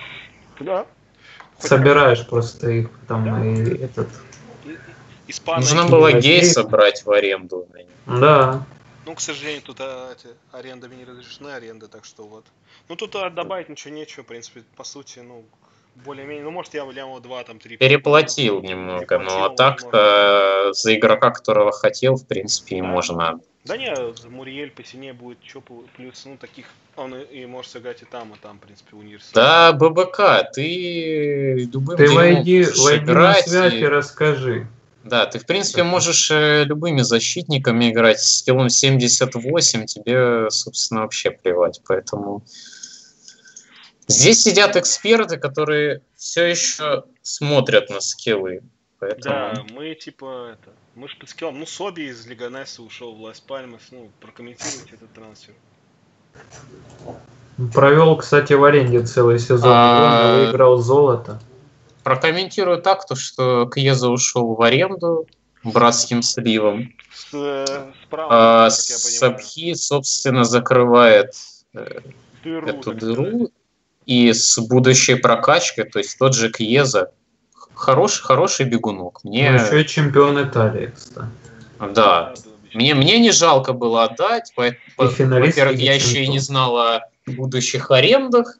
Да. Хоть Собираешь просто их там Да. и этот. и- и- Испано- Нужно было Россия. Гейса брать в аренду. Да. Ну, к сожалению, тут а, эти, арендами не разрешены аренды, так что вот. Ну, тут а, добавить ничего нечего, в принципе, по сути, ну, более-менее, ну, может, я лямова два, там, три. Переплатил немного, Переплатил, но а так-то за игрока, которого хотел, в принципе, и Да. можно. Да не, за Муриэль посильнее будет, чё, плюс, ну, таких, он и, и может сыграть и там, и там, в принципе, университет. Да, ББК, ты любым Ты дерьмом войди, можешь войди на играть связь и- и расскажи. Да, ты, в принципе, можешь э, любыми защитниками играть. С скиллом семьдесят восемь тебе, собственно, вообще плевать. Поэтому здесь сидят эксперты, которые все еще смотрят на скиллы. Поэтому... Да, мы, типа, это, мы ж под скиллом, ну, Соби из Лиганеса ушел в Лас Пальмас, ну, прокомментируйте этот трансфер. Провел, кстати, в аренде целый сезон. А. Он выиграл золото. Прокомментирую так, то, что Кьеза ушел в аренду братским сливом. С, э, справа, А как я понимаю. Сабхи, собственно, закрывает э, Дыру, эту так дыру. сказать. И с будущей прокачкой, то есть тот же Кьеза, хороший, хороший бегунок. Мне, Ну, еще и чемпион Италии, кстати. да, мне, мне не жалко было отдать. по- по- финалист Во-первых, Лиги я еще и не Чемпионов. знал о будущих арендах.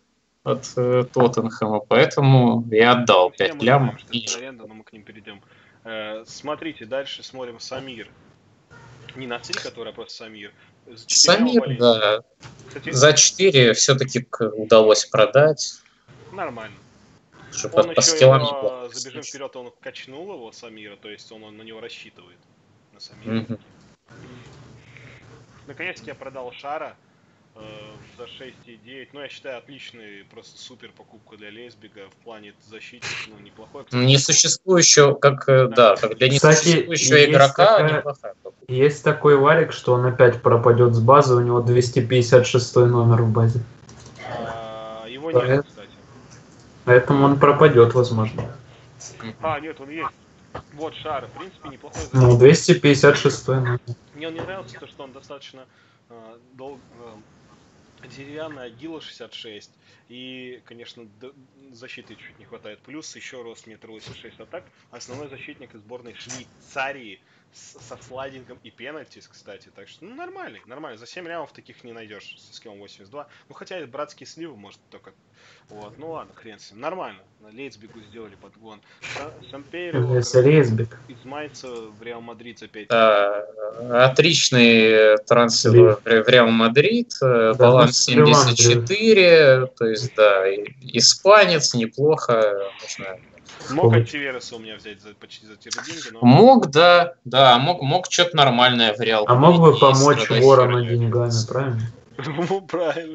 от э, Тоттенхэма, поэтому я отдал Все пять мы лямов. знаем, что это аренда, но мы к ним перейдем. Э, смотрите, дальше смотрим Самир. Не Насри, который, а просто Самир. За четыре ляма Самир, Валенсия. да, Кстати, за четыре все-таки удалось продать. нормально. Что Он по, по еще скиллам его, неплохо. забежим вперед, он качнул его, Самира, то есть он, он на него рассчитывает. На Самира. Мгм. Наконец-таки я продал Шара э, за шесть и девять. Ну, я считаю, отличный, просто супер покупка для Лесбига в плане защиты. Ну, неплохой. Кстати, Несуществующего, как, э, да, как для Кстати, несуществующего есть игрока такая- неплохая покупка. Есть такой варик, что он опять пропадет с базы, у него двести пятьдесят шестой номер в базе. а, его Поэт. нет, кстати. Поэтому он пропадет, возможно. А, нет, он есть. Вот Шар, в принципе, неплохой защитник. Ну, двести пятьдесят шестой номер. Мне он не нравился, то, что он достаточно э, долго... Э, деревянный, агила шестьдесят шесть. И, конечно, д- защиты чуть не хватает. Плюс еще рост метр восемьдесят шесть. А так, основной защитник из сборной Швейцарии с- со слайдингом и пенальтис, кстати. Так что, ну, нормальный, нормальный. За семь лямов таких не найдешь со скиллом восемьдесят два. Ну, хотя и братские сливы, может, только... Вот, ну ладно, хрен с ним. Нормально. На Лейцбегу сделали подгон. Сампейро Лесбик. из Майнца в Реал Мадрид за пять. Да, отличный трансфер в в Реал Мадрид, э, Да, баланс ну, Ливан, семьдесят четыре, то есть, да, и- испанец, неплохо, можно... Мог антивируса у меня взять за, почти за те же деньги, но... Мог, да, да, мог, мог что-то нормальное в Реал А мог бы прийти и помочь страдать ворону херней. деньгами, правильно? Ну, правильно.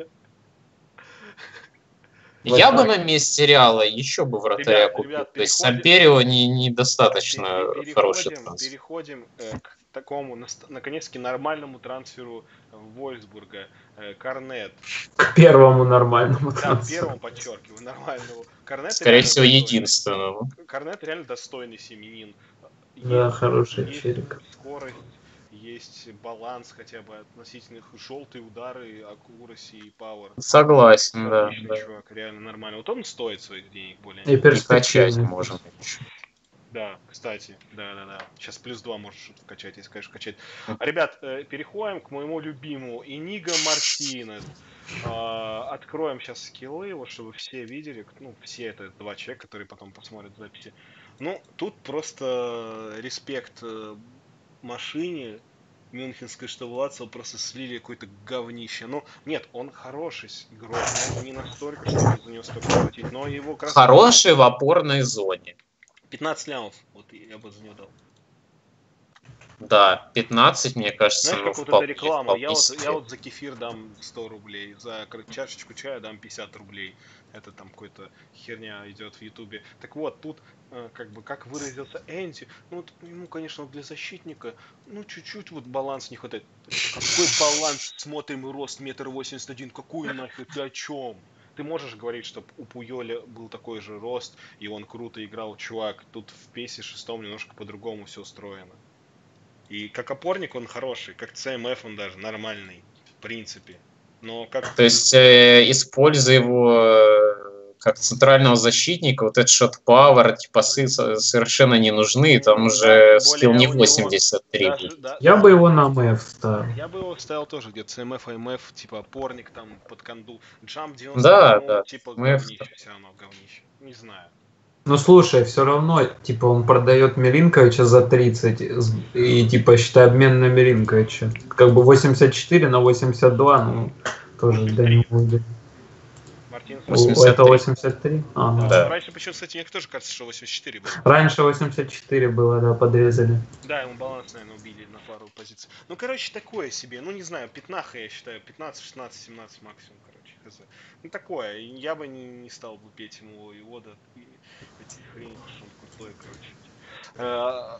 Я Вот бы так. на месте Реала еще бы вратаря Ребят, купил. ребят, То есть переходим- Самперио не, недостаточно Пере- хороший Переходим, трансфер. переходим э, к такому, наст- наконец-таки, нормальному трансферу в Вольсбурга. Э, Корнет. К первому нормальному Да, трансферу. первому, подчеркиваю, нормальному. Корнет Скорее реально всего, достойный. единственному. Корнет реально достойный семенин. Да, Есть- хороший есть челик. скорость, есть баланс хотя бы относительных, желтые удары, аккураси и пауэр. Согласен, да. Отличный да. чувак, реально нормально. Вот он стоит своих денег более. И И качать перспективный. можем. Да, кстати, да-да-да. Сейчас плюс два можешь что-то вкачать, если, конечно, качать. А, ребят, э, переходим к моему любимому Иниго Мартинес. А, откроем сейчас скиллы, вот чтобы все видели. Ну, все это два человека, которые потом посмотрят записи. Ну, тут просто респект э, машине мюнхенской, что Владцел просто слили какое-то говнище. Ну, нет, он хороший игрок, но не настолько, чтобы за него столько платить. Но его как раз Хороший в опорной зоне. пятнадцать лямов, вот я бы за него дал. Да, пятнадцать, мне кажется, Знаешь, ну, как вот вполне- эта реклама, вполне я вот, себе. я вот за кефир дам сто рублей, за кор- чашечку чая дам пятьдесят рублей. Это там какая-то херня идет в ютубе. Так вот, тут, э, как бы, как выразился Энди, ну, вот ему, конечно, для защитника, ну, чуть-чуть вот баланс не хватает. Какой баланс? Смотрим, рост метр восемьдесят один, какой нахер, ты о чем? Ты можешь говорить, что у Пуйоля был такой же рост, и он круто играл, чувак, тут в пейсе шестом немножко по-другому все устроено. И как опорник он хороший, как си эм эф он даже нормальный, в принципе. Но как... То есть, э, используя его э, как центрального защитника, вот этот шот-пауэр, эти пасы со- совершенно не нужны, там Да, уже тем более скилл не у него восемьдесят три даже- будет. да, Я да, бы его на МФ ставил. я бы его ставил тоже где-то си эм эф, эй эм эф, типа опорник там под канду. Джамп девяносто, Да, ну, да, типа си эм эф говнище все равно, говнище. Не знаю. Ну слушай, все равно, типа, он продает Милинковича за тридцать, и типа, считай, обмен на Милинковича. Как бы восемьдесят четыре на восемьдесят два, ну, тоже для него будет. Мартин, У- восемьдесят Это три. восемьдесят три? Ага. Да. Раньше почему, кстати, мне тоже кажется, что восемьдесят четыре было. Раньше восемьдесят четыре было, да, подрезали. Да, ему баланс, наверное, убили на пару позиций. Ну, короче, такое себе. Ну, не знаю, пятнаха, я считаю. пятнадцать, шестнадцать, семнадцать максимум, короче. хз. Ну, такое. Я бы не, не стал бы петь ему Иода. И эти хрени, что он крутой, короче. Э,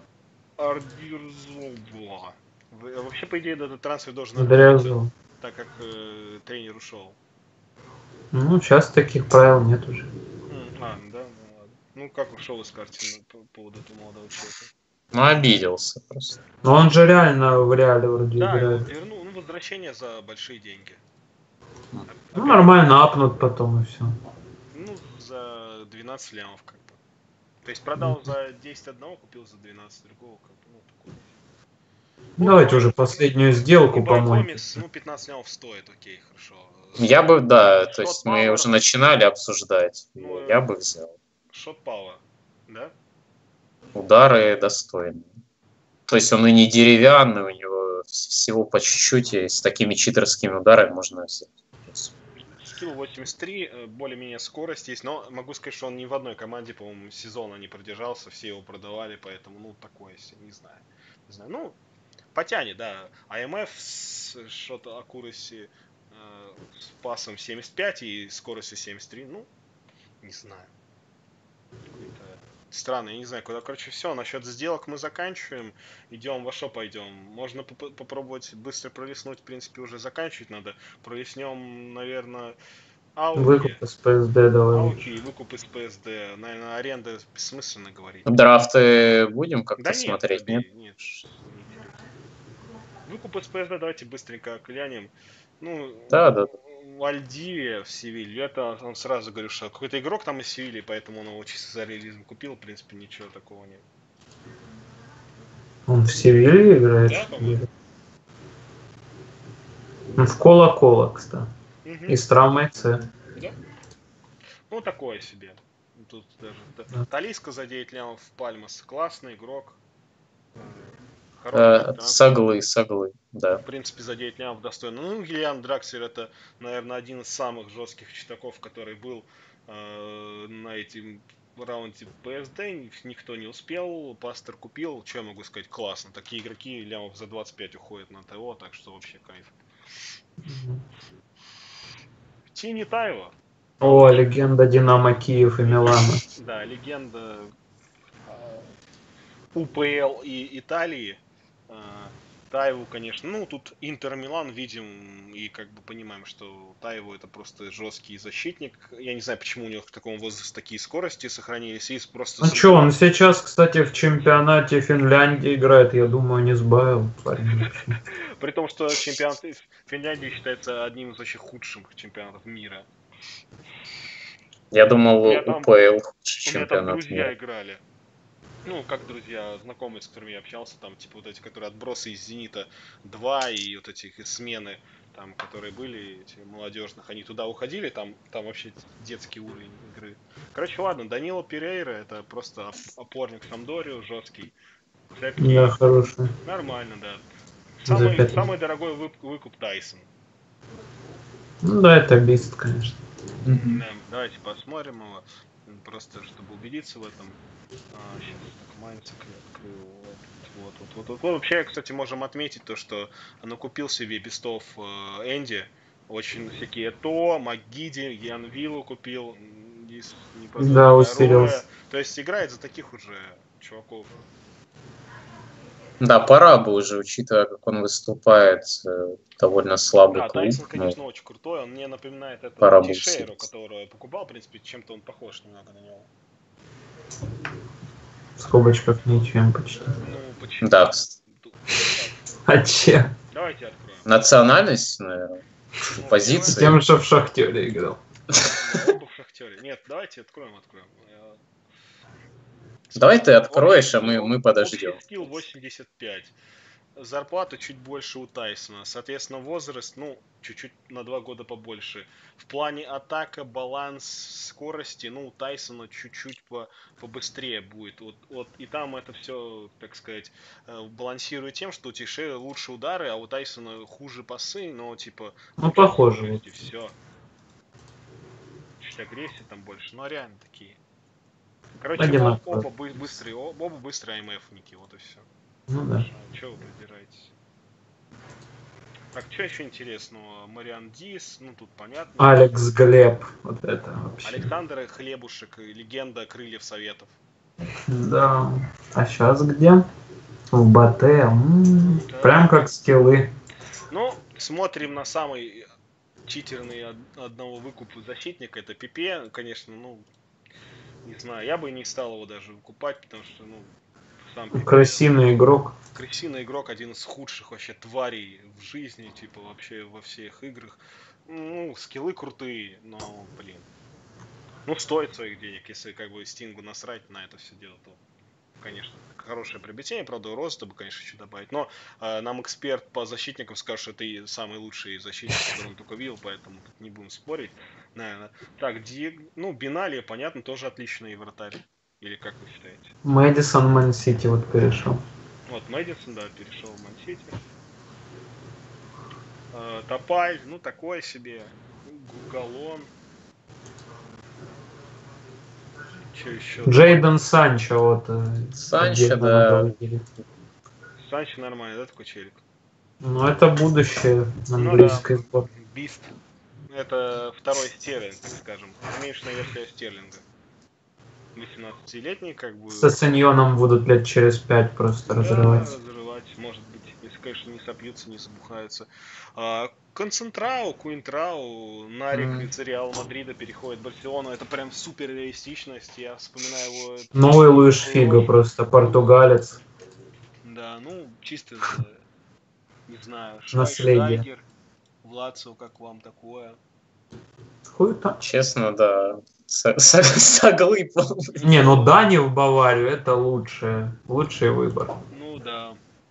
Ардирзобла. В- Вообще, по идее, этот трансфер должен отмениться, Дрязал. так как э, тренер ушел. Ну, сейчас таких правил нет уже. М, А, да, ну ладно. Ну, как ушел из картины по поводу этого молодого человека. Ну, обиделся просто. Но он же реально в реале вроде Да, его играет. вернул. Ну, возвращение за большие деньги. Ну, Ну, нормально апнут потом и все. Ну, за двенадцать лямов, как бы. То есть продал за десять одного, купил за двенадцать другого, как бы, ну, такое. Давайте уже последнюю сделку Ибо помойте. Гомес, ну, пятнадцать лямов стоит, окей, хорошо. Я бы, да, то есть мы Шот-пауэр, уже начинали обсуждать. ну, Я бы взял. шот-пауэр, да? Удары достойные. То есть он и не деревянный, у него вс- всего по чуть-чуть, и с такими читерскими ударами можно взять. То есть, Скилл восемьдесят три, э, более-менее скорость есть, но могу сказать, что он ни в одной команде, по-моему, сезона не продержался, все его продавали, поэтому, ну, такое себе, не знаю. Не знаю, ну, потянет, да. эй эм эф с шот аккураси с пасом семьдесят пять и скоростью семьдесят три, ну, не знаю. Какой-то странный, я не знаю, куда. Короче, все, насчет сделок мы заканчиваем. Идем во что пойдем? Можно поп- попробовать быстро пролистнуть, в принципе, уже заканчивать надо. Пролистнем, наверное, Ауки. Выкуп из пи эс ди давай Ауки лучше. и выкуп из пи эс ди. Наверное, аренда бессмысленно говорить. драфты будем как-то Да нет, смотреть, нет? забей, нет, неинтересно. Выкуп из пи эс ди давайте быстренько глянем. Ну, Да, да, да. Вальдивия в Севилью, это он сразу говорю, что какой-то игрок там из Севильи, поэтому он его чисто за реализм купил, в принципе, ничего такого нет. Он в Севилье играет, Да, что ли? по-моему. Ну, в Кола-Кола, кстати. И Угу. с травмой С. Да. Ну, такое себе. Тут даже... Т- Да. Талиска за девять лямов в Пальмас. Классный игрок. э, Хороший Э, трансфер. соглы, соглы, да. В принципе, за девять лямов достойно. Ну, Гиллиан Драксер это, наверное, один из самых жестких читаков, который был э, на этим раунде пи эс ди. Никто не успел. Пастор купил. Что я могу сказать? Классно. Такие игроки лямов за двадцать пять уходят на ТО, так что вообще кайф. Мгм. Тини Тайва. О, легенда Динамо Киев и Милана. Да, легенда э, у пэ эл и Италии. Э, Тайву, конечно, ну тут Интер Милан видим и как бы понимаем, что Тайву это просто жесткий защитник. Я не знаю, почему у него в таком возрасте такие скорости сохранились. И просто Ну с что, он ударом. сейчас, кстати, в чемпионате Финляндии играет. Я думаю, не сбавил парень вообще. При том, что чемпионат Финляндии считается одним из очень худших чемпионатов мира. Я У меня думал, там, УПЛ худший у меня там чемпионат друзья мира. играли. Ну, как друзья, знакомые, с которыми я общался, там, типа, вот эти, которые отбросы из Зенита два и вот эти их смены, там, которые были, эти молодежных, они туда уходили, там, там вообще детский уровень игры. Короче, ладно, Данило Перейра, это просто оп- опорник Самдорио, жесткий, Да, цепкий, хороший. нормально, да. За Самый, пять. самый дорогой вып- выкуп Тайсон. Ну да, это бист, конечно. Мгм. Да, давайте посмотрим его, м, просто чтобы убедиться в этом. сейчас так Майнцик я открыл. Вот, вот, вот, вот, вот. Вот, вообще, кстати, можем отметить то, что он купил себе бестов э, Энди. Очень всякие то, Макгиди, Ян Виллу купил, м, Дис- не позор Да, для Роя. усилился. То есть играет за таких уже чуваков. Да, пора бы уже, учитывая, как он выступает, э, довольно слабый Да, клуб, Тайсон, ну, конечно, очень крутой. Он мне напоминает этого пора бы Тишейру, усилиться. которого я покупал. В принципе, чем-то он похож немного на него. В скобочках ничем почти. Ну, почему? Да, кс- Тут как? А че? Давайте откроем. национальность, наверное, или Ну, первое, позиции. Тем, что в Шахтере играл. да, оба в Шахтере. Нет, давайте откроем, откроем. Я- Давай ты Смотрим. Общий откроешь, а мы, скилл, мы общий подождем. скилл восемьдесят пять. Зарплата чуть больше у Тайсона. Соответственно, возраст, ну, чуть-чуть на два года побольше. В плане атака, баланс, скорости, ну, у Тайсона чуть-чуть по, побыстрее будет. Вот, вот и там это все, так сказать, э, балансирует тем, что у Тише лучше удары, а у Тайсона хуже пасы, но типа Ну, больше похоже. Вот. скорости, все. Чуть агрессии там больше, но реально такие. Короче, об- Одинаково. оба бы- быстрые, об- оба быстрые АМФники, вот и все. Ну да. Чего вы придираетесь? Так, что еще интересного? Мариан Дис, ну тут понятно. Алекс Глеб. Вот это вообще. Александр Хлебушек, легенда крыльев Советов. Да. А сейчас где? В Батэ. М, Прям Да. как скиллы. Ну, смотрим на самый читерный од- одного выкупа защитника, это Пипе, конечно, ну, не знаю, я бы не стал его даже выкупать, потому что, ну, сам Пипе Красивый игрок. крысиный игрок, один из худших вообще тварей в жизни, типа вообще во всех играх. Ну, скиллы крутые, но, блин. Ну, стоит своих денег, если как бы Стингу насрать на это все дело, то конечно, хорошее приобретение, правда, роста бы, конечно, еще добавить. Но э, нам эксперт по защитникам скажет, что это и самый лучший защитник, который он только видел, поэтому тут не будем спорить, наверное. Так, Ди... ну, Бинали, понятно, тоже отличный вратарь. Или как вы считаете? Мэдисон Ман-Сити вот перешел. Вот, Мэдисон, да, перешел в Ман-Сити. Э, Топай, ну, такое себе. Галон. Что еще? Джейден Санчо вот. э, Санчо, отдельно да. надо выделить. Санчо нормальный, да, такой челик? Ну это будущее Ну английской сборной. Бист. Это второй Стерлинг, так скажем. Уменьшенная версия Стерлинга. восемнадцатилетний, как бы... Со Саньоном будут лет через пять просто Да, разрывать. разрывать, может быть. Если, конечно, не сопьются, не забухаются. А, Концентрау, Куинтрау, Нарик Мгм. из Реал Мадрида переходит в Барселону. Это прям супер реалистичность. Я вспоминаю его... Новый Луиш Фиго просто, португалец. Да, ну, чисто, э, не знаю, Наследие. Швайнштайгер, Владцо, как вам такое? Хуй там. Честно, да. Со- со- Соглы полностью. Не, ну Дани в Баварию это лучшее, лучший выбор. Ну да.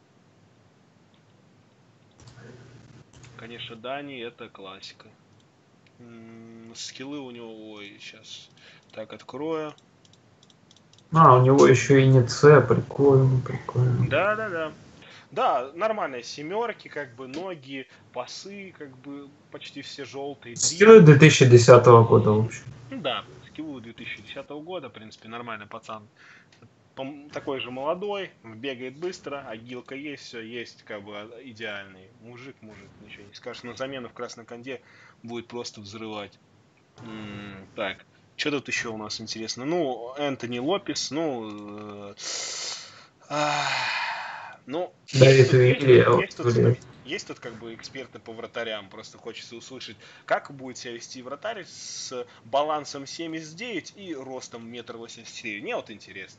Конечно, Дани это классика. М, Скиллы у него, ой, сейчас. Так, открою. А, у него еще и не С, прикольно, прикольно. Да, да, да. Да, нормальные семерки, как бы ноги, пасы, как бы почти все желтые. Скиллы две тысячи десятого года, в общем. Ну да, скиллы две тысячи десятого года, в принципе, нормальный пацан. Пом- Такой же молодой, бегает быстро, агилка есть, все есть, как бы а, идеальный. Мужик, мужик, ничего не скажешь. На замену в красной конде будет просто взрывать. М, Так, что тут еще у нас интересно? Ну, Энтони Лопес, ну... э, ах, Ну, Давид есть тут, есть, Вилья, тут, вот, есть, тут, блин. есть тут как бы эксперты по вратарям, просто хочется услышать, как будет себя вести вратарь с балансом семьдесят девять и ростом метр восемьдесят четыре. Мне вот интересно.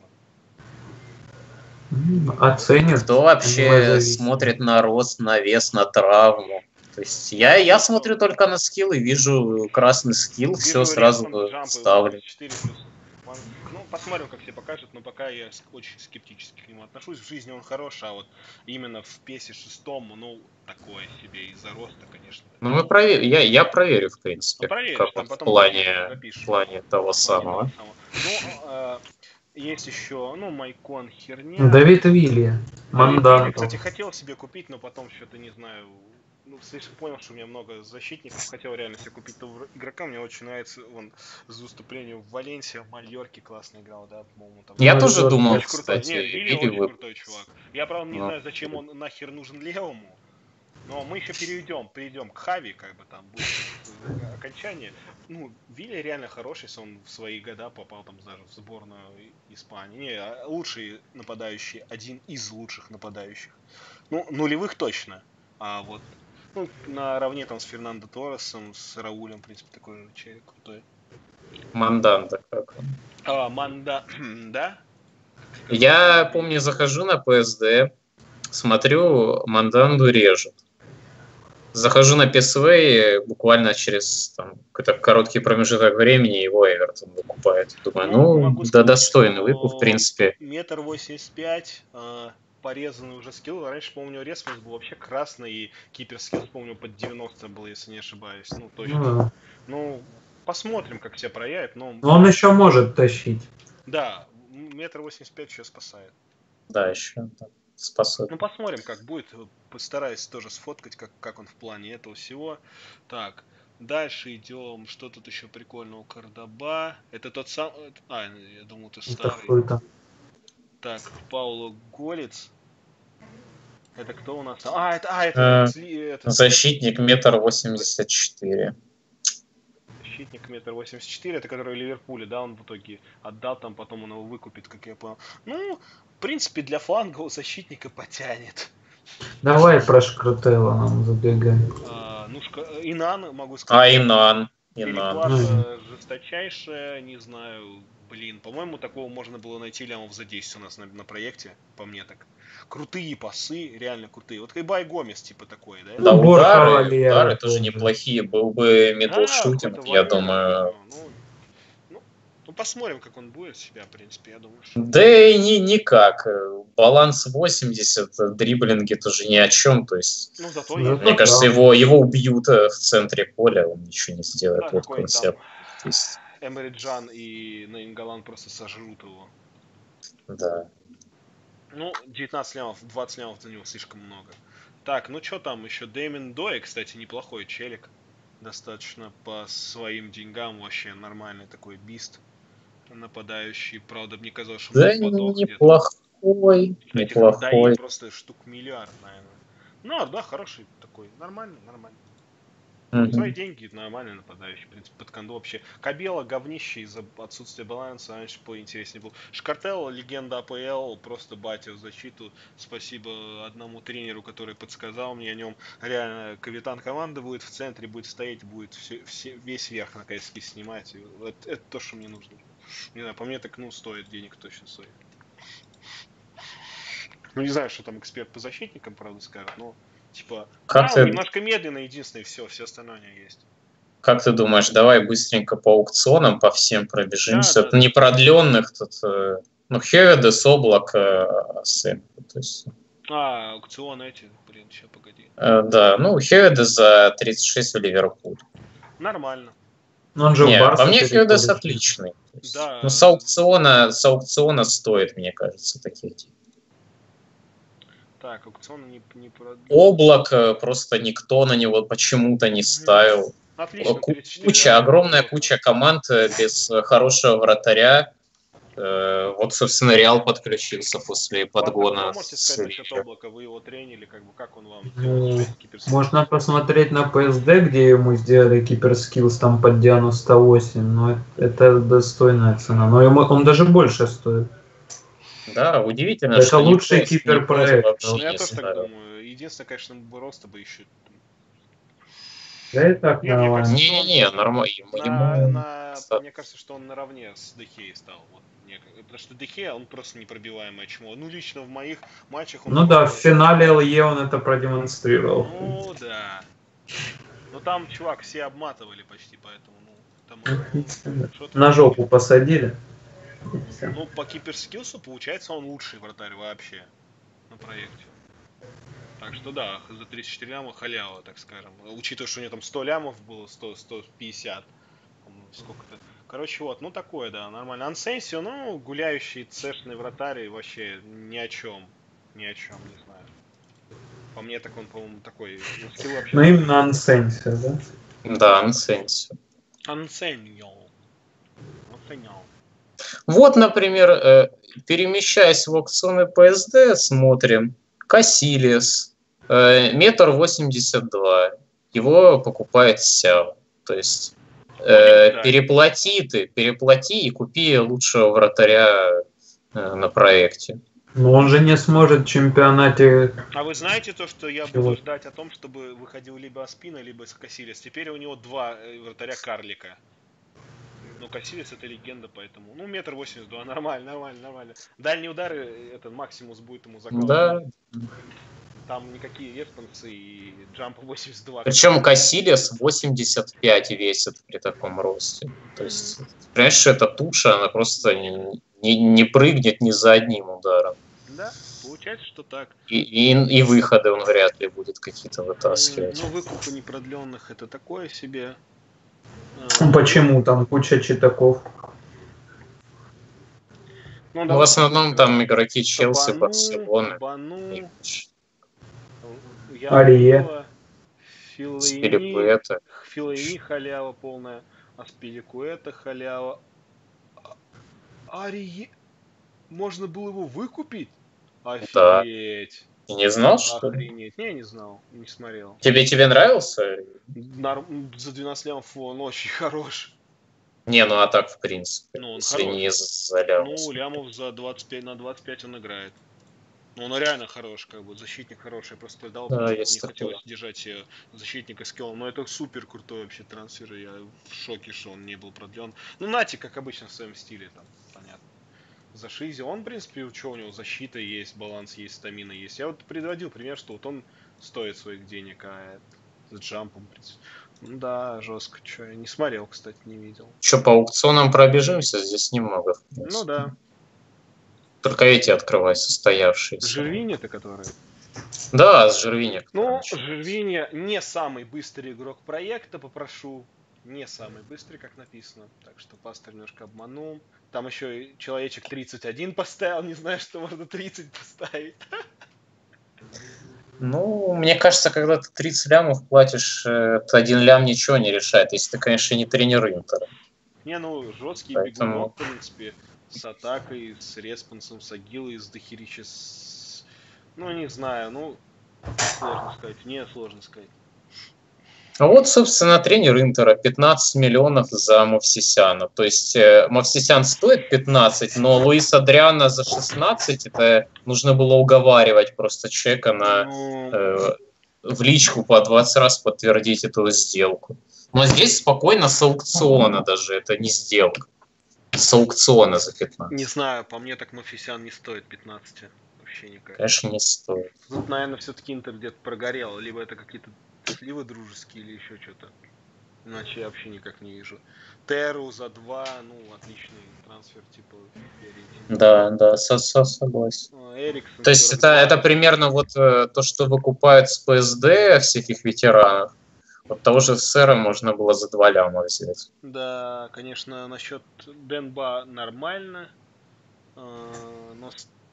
М, Оценят. Кто вообще независимо. смотрит на рост, на вес, на травму? То есть я, я смотрю только на скиллы, вижу красный скилл, все Вижу сразу рестлинг, джампы, ставлю. четыре плюс. Ван- Ну, посмотрим, как все покажет, но пока я с- очень скептически к нему отношусь. В жизни он хорош, а вот именно в песе шестом, ну, такое себе из-за роста, конечно. Ну, мы провер... я, я проверю, в Ну, принципе, проверишь, как там он в потом плане, запишем, в запишем. плане того В плане того самого. самого. Ну, э, есть еще, ну, Майкон херня. Давид Вилья. Давид Вилли, Мандан. кстати, хотел себе купить, но потом что-то не знаю. Ну, слишком понял, что у меня много защитников. Хотел реально себе купить того игрока. Мне очень нравится он с выступлением в Валенсии, в Мальорке классно играл, да, по-моему, там. Я Ну, тоже это думал, Очень крутой. кстати, Не, Вилли Вилли очень вы- крутой чувак. Я, правда, не Ну. знаю, зачем он нахер нужен левому. Но мы еще перейдем, перейдем к Хави, как бы там будет э, окончание. Ну, Вилли реально хороший, если он в свои года попал там даже в сборную Испании. Не, а лучший нападающий, один из лучших нападающих. Ну, нулевых точно. А вот ну, наравне там с Фернандо Торресом, с Раулем, в принципе, такой же человек крутой. Манданда как он. А, Манда, да? Я помню, захожу на пэ эс дэ, смотрю, Манданду режут. Захожу на пи эс ви, буквально через там, какой-то короткий промежуток времени его Эвертон выкупает. Думаю, ну, могу да, сказать, достойный что выкуп, в принципе. Метр восемьдесят пять, э, порезанный уже скилл. Раньше, помню, у него ресурс был вообще красный, и кипер скилл, помню, под девяносто был, если не ошибаюсь. Ну, точно. Ну, да. Ну, посмотрим, как себя проявит. Но, Но он еще может тащить. да, метр восемьдесят пять еще спасает. Да, еще да, способен. Ну, посмотрим, как будет. Постараюсь тоже сфоткать, как, как он в плане этого всего. Так, дальше идем. Что тут еще прикольного? Кордоба. Это тот самый... А, я думал, ты Это старый. хуй там. Так, Пауло Голец. Это кто у нас? А, это... А, это... Э, сли- это Защитник метр восемьдесят четыре. защитник метр восемьдесят четыре, это который в Ливерпуле, да, он в итоге отдал, там потом он его выкупит, как я понял. Ну, в принципе, для флангового защитника потянет. Давай про Шкрутела нам забегаем. А, ну, шка... Инан, могу А, сказать. Инан. Инан. Переплата жесточайшая, не знаю, блин, по-моему, такого можно было найти лямов за десять у нас на, на проекте, по мне так. Крутые пасы, реально крутые. Вот Кайбай Гомес, типа такой, да? Да, Ну, Борха удары, Вальера удары тоже тоже. неплохие. Был бы Да, мидлшутинг, какой-то я Вальера, думаю. ну, ну, ну, посмотрим, как он будет себя, в принципе, я думаю. Что... Да и ни, никак. Баланс восемьдесят, дриблинги тоже ни о чем. То есть, ну, зато мне мне кажется, его, его убьют в центре поля, он ничего не сделает. Да, вот какой он там себя... есть, Эмери Джан и Наингалан просто сожрут его. да. Ну, девятнадцать лямов, двадцать лямов за него слишком много. Так, ну что там еще? Дэймон Дой, кстати, неплохой челик. Достаточно по своим деньгам вообще нормальный такой бист. Нападающий. Правда, мне казалось, что он Да, тут подох где-то. неплохой, Этих Ардаи неплохой. просто штук миллиард, наверное. Ну, Арда хороший такой. Нормальный, нормальный. Мгм. Свои деньги, нормальный нападающий, в принципе, под конду вообще. Кабела говнище из-за отсутствия баланса, раньше поинтереснее был. Шкартел, легенда АПЛ, просто батя в защиту. Спасибо одному тренеру, который подсказал мне о нем. Реально, капитан команды будет в центре, будет стоять, будет все, все, весь верх наконец-таки снимать. И вот это то, что мне нужно. Не знаю, по мне так, ну, стоит, денег точно стоит. Ну, не знаю, что там эксперт по защитникам, правда, скажет, но, типа, Как да, он ты, немножко медленно, единственное, все, все остальное у него есть. как ты думаешь, давай быстренько по аукционам по всем Да, пробежимся? да, Это да. не продленных, тут, э, ну, Хеведес, Облак, э, Сэм. То есть, А, аукцион эти, блин, сейчас погоди. э, да, ну, Хеведес за тридцать шесть в Ливерпуль. Нормально. Ну, он же в Не, по Барсу мне Хеведес переходит. отличный. То есть, Да. ну, с аукциона, с аукциона стоит, мне кажется, таких денег. Так, аукцион не, не продлен. Облак э, просто никто на него почему-то не ставил. Отлично, Ку- тридцать четыре Куча, ляма, огромная неплохо. куча команд э, без э, хорошего вратаря. Э, Вот, собственно, Реал подключился после Паша, подгона что можете с сказать насчет Ливерпулем. облака? Вы его тренили, как бы, как он вам? Ну, девяносто шесть киперский. можно посмотреть на пэ эс дэ, где ему сделали киперскиллс там под девяносто восемь, но это достойная цена. Но ему, он даже больше стоит. Да, удивительно, Это что лучший никто, кипер никто проекта. вообще Ну, я не тоже так ставил. думаю. Единственное, конечно, бы роста бы еще. Да и так Не, мне кажется, нормально. что он Не-не, нормально. на, Ему... на, мне кажется, что он наравне с Дехей стал. Вот, мне, потому что Дехея, он просто непробиваемое чмо. Ну, лично в моих матчах он Ну да, в просто... финале эл е он это продемонстрировал. Ну, да. Ну, там, чувак, все обматывали почти, поэтому, ну, там... что тут На жопу посадили. Ну, по киперскиллсу, получается, он лучший вратарь вообще на проекте. Так что да, за тридцать четыре ляма халява, так скажем. Учитывая, что у него там сто лямов было, сто, сто пятьдесят. Сколько-то. Короче, вот, ну такое, да, нормально. Ансенсио, ну, гуляющий цешный вратарь, вообще ни о чем. Ни о чем, не знаю. По мне, так он, по-моему, такой. Ну, скилл вообще. Ну именно Ансенсио, да? Да, Ансенсио. Ансеньо. Ансеньо. Вот, например, э, перемещаясь в аукционы пэ эс дэ, смотрим. Касилис, э, метр восемьдесят два. Его покупает Сяо. То есть э, Да. переплати ты, переплати и купи лучшего вратаря э, на проекте. Но он же не сможет в чемпионате... А вы знаете то, что я Чего? буду ждать о том, чтобы выходил либо Аспина, либо Касилис. Теперь у него два э, вратаря карлика. Ну, Касилис это легенда, поэтому... Ну, метр восемьдесят два, нормально, нормально, нормально. Дальние удары, этот Максимус будет ему закалывать. Да. Там никакие эспанцы и джамп восемьдесят два. Причем Касилис восемьдесят пять весит при таком росте. То есть, понимаешь, эта туша, она просто не, не, не прыгнет ни за одним ударом. Да, получается, что так. И, и, и выходы он вряд ли будет какие-то вытаскивать. Ну, выкупы непродленных это такое себе. Ну, почему? Там куча читаков. Ну, Ну, в основном там игроки Челси, Бану, Барселоны. Бану, Арие. Филайни, Спиликуэта. Филайни халява полная, Аспиликуэта халява. Арие... Можно было его выкупить? Офигеть. Ты не знал, что ли? Охренеть. Не, я не знал, не смотрел. Тебе, тебе нравился? Норм- За двенадцать лямов он очень хорош. Не, ну а так в принципе. Ну, он если хорош. не за лямус. Ну, лямов за двадцать пять на двадцать пять он играет. Ну, он реально хорош, как бы, защитник хороший. Я просто дал, Да, потому что есть не такое. хотелось держать себе защитника с киллом. Но это супер крутой вообще трансфер, и я в шоке, что он не был продлен. Ну, Нати, как обычно, в своем стиле, там, понятно. За Шизи, он, в принципе, что у него, защита есть, баланс есть, стамина есть. Я вот приводил пример, что вот он стоит своих денег, а с джампом, в принципе. Да, жестко. Че, я не смотрел, кстати, не видел. Че, по аукционам пробежимся? Здесь немного. Ну да. Только эти открывай, состоявшиеся. Жервини-то который? Да, с Жервини. Ну, Жервини не самый быстрый игрок проекта, попрошу. Не самый быстрый, как написано. Так что пастор немножко обманул. Там еще и человечек тридцать один поставил. Не знаю, что можно тридцать поставить. Ну, мне кажется, когда ты тридцать лямов платишь, один лям ничего не решает, если ты, конечно, не тренер Интера. Не, ну, жесткий Поэтому... бегунок, в принципе, с атакой, с респонсом, с агилой, с дохерища, с... Ну, не знаю, ну, сложно сказать, мне сложно сказать. А вот, собственно, тренер Интера, пятнадцать миллионов за Мовсисяна. То есть э, Мовсисян стоит пятнадцать, но Луис Адриано за шестнадцать, это нужно было уговаривать просто человека на, э, в личку по двадцать раз подтвердить эту сделку. Но здесь спокойно с аукциона даже, это не сделка. С аукциона за пятнадцать. Не знаю, по мне так Мовсисян не стоит пятнадцать. Вообще никак. Конечно, не стоит. Тут, наверное, все-таки Интер где-то прогорел. Либо это какие-то сливы дружеские, или еще что-то. Иначе я вообще никак не вижу. Теру за два, ну, отличный трансфер, типа. Да, да, со -со согласен. Эриксон, то есть это, это примерно вот э, то, что выкупают с ПСД всех их ветеранов. Вот того же Сэра можно было за два ляма взять. Да, конечно, насчет Денба нормально. Но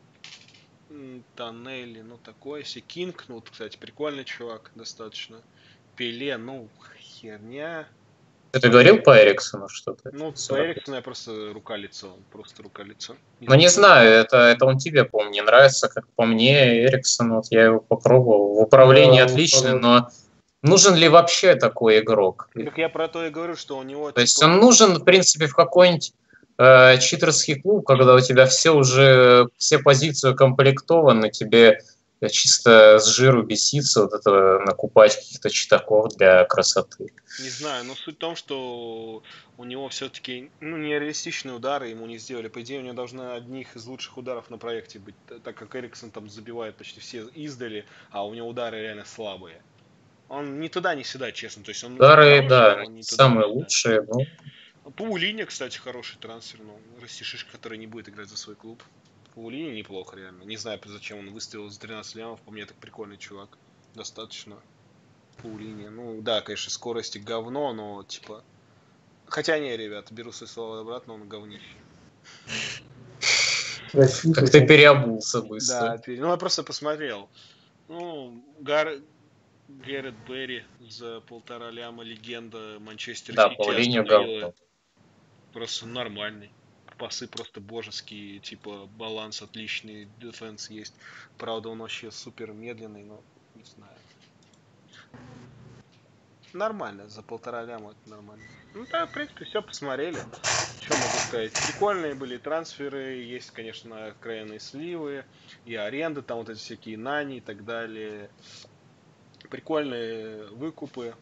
Тоннели, ну такой си. Кинг, ну, кстати, прикольный чувак, достаточно. Пеле, ну, херня. Ты говорил по Эриксону что-то? Ну, по Эриксону я просто рука-лицо. Просто рука-лицо. Ну, не знаю, это, это он тебе, по-моему, не нравится. Как по мне, Эриксон, вот я его попробовал. В управлении да, отличный, но нужен ли вообще такой игрок? Так я про то и говорю, что у него... То типа... есть он нужен, в принципе, в какой-нибудь э, читерский клуб, когда у тебя все уже, все позиции укомплектованы, тебе чисто с жиру беситься, вот это накупать каких-то читаков для красоты. Не знаю, но суть в том, что у него все-таки ну, нереалистичные удары ему не сделали. По идее, у него должны одних из лучших ударов на проекте быть, так как Эриксон там забивает почти все издали, а у него удары реально слабые. Он ни туда, ни сюда, честно. То есть он удары, хороший, да, не самые туда, лучшие. Ну... Паулиня, кстати, хороший трансфер, но растишишка, который не будет играть за свой клуб. Паулиня неплохо, реально. Не знаю, зачем он выставил за тринадцать лямов. По мне, так прикольный чувак. Достаточно. Паулиня. Ну, да, конечно, скорости говно, но, типа... Хотя не, ребят, беру свои слова обратно, он говнище. Как ты переобулся быстро. Да, ну я просто посмотрел. Ну, Гар... Гэррет Берри за полтора ляма, легенда Манчестер да, Сити. Да, Паулиня говно. Просто нормальный. Пасы просто божеские, типа баланс отличный, дефенс есть. Правда, он вообще супер медленный, но не знаю. Нормально, за полтора ляма это нормально. Ну да, в принципе, все посмотрели. Что могу сказать? Прикольные были трансферы, есть, конечно, откровенные сливы, и аренда, там вот эти всякие нани и так далее. Прикольные выкупы.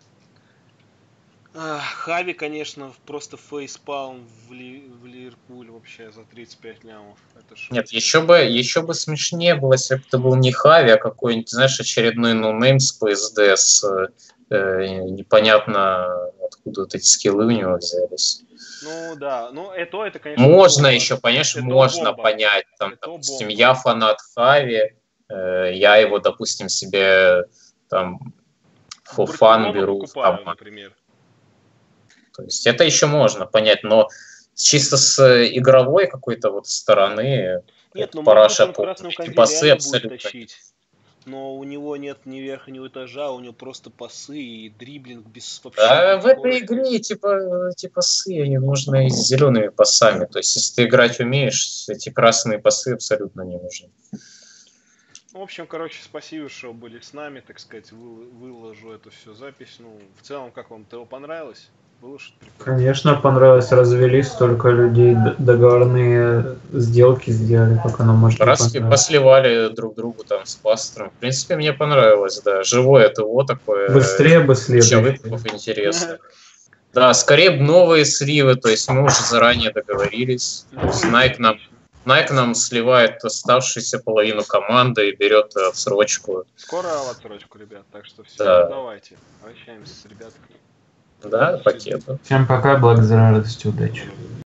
Хави, конечно, просто фейспалм в, Ли, в Ливерпуль вообще за тридцать пять лямов. Это шо, Нет, еще бы, еще бы смешнее было, если бы это был не Хави, а какой-нибудь, знаешь, очередной ноунейм с ПСД, с э, непонятно откуда вот эти скиллы у него взялись. Ну да, ну это, это конечно... Можно бомба. еще, конечно, это можно бомба. понять. Там, это допустим, бомба. Я фанат Хави, э, я его, допустим, себе там for fun беру. Покупаю, там, например. То есть это еще можно понять, но чисто с игровой какой-то вот стороны нет, ну параша по пасы абсолютно. Но у него нет ни верха, ни этажа, у него просто пасы и дриблинг без вообще. А в этой игре типа, типа пасы, они нужны с зелеными пасами. То есть, если ты играть умеешь, эти красные пасы абсолютно не нужны. В общем, короче, спасибо, что были с нами, так сказать, выложу эту всю запись. Ну, в целом, как вам ТО понравилось? Было что-то прикольное? Конечно, понравилось. Развели столько людей, договорные сделки сделали, как оно может быть. Посливали друг другу там с пастором. В принципе, мне понравилось, да. Живое ТО такое. Быстрее бы следовало. Интересно. Да, скорее новые сливы, то есть мы уже заранее договорились. Nike нам, Nike нам сливает оставшуюся половину команды и берет отсрочку. Скоро в отсрочку, ребят, так что все, да. давайте, прощаемся с ребятками. Да, пакету. Всем пока, благодарности, удачи.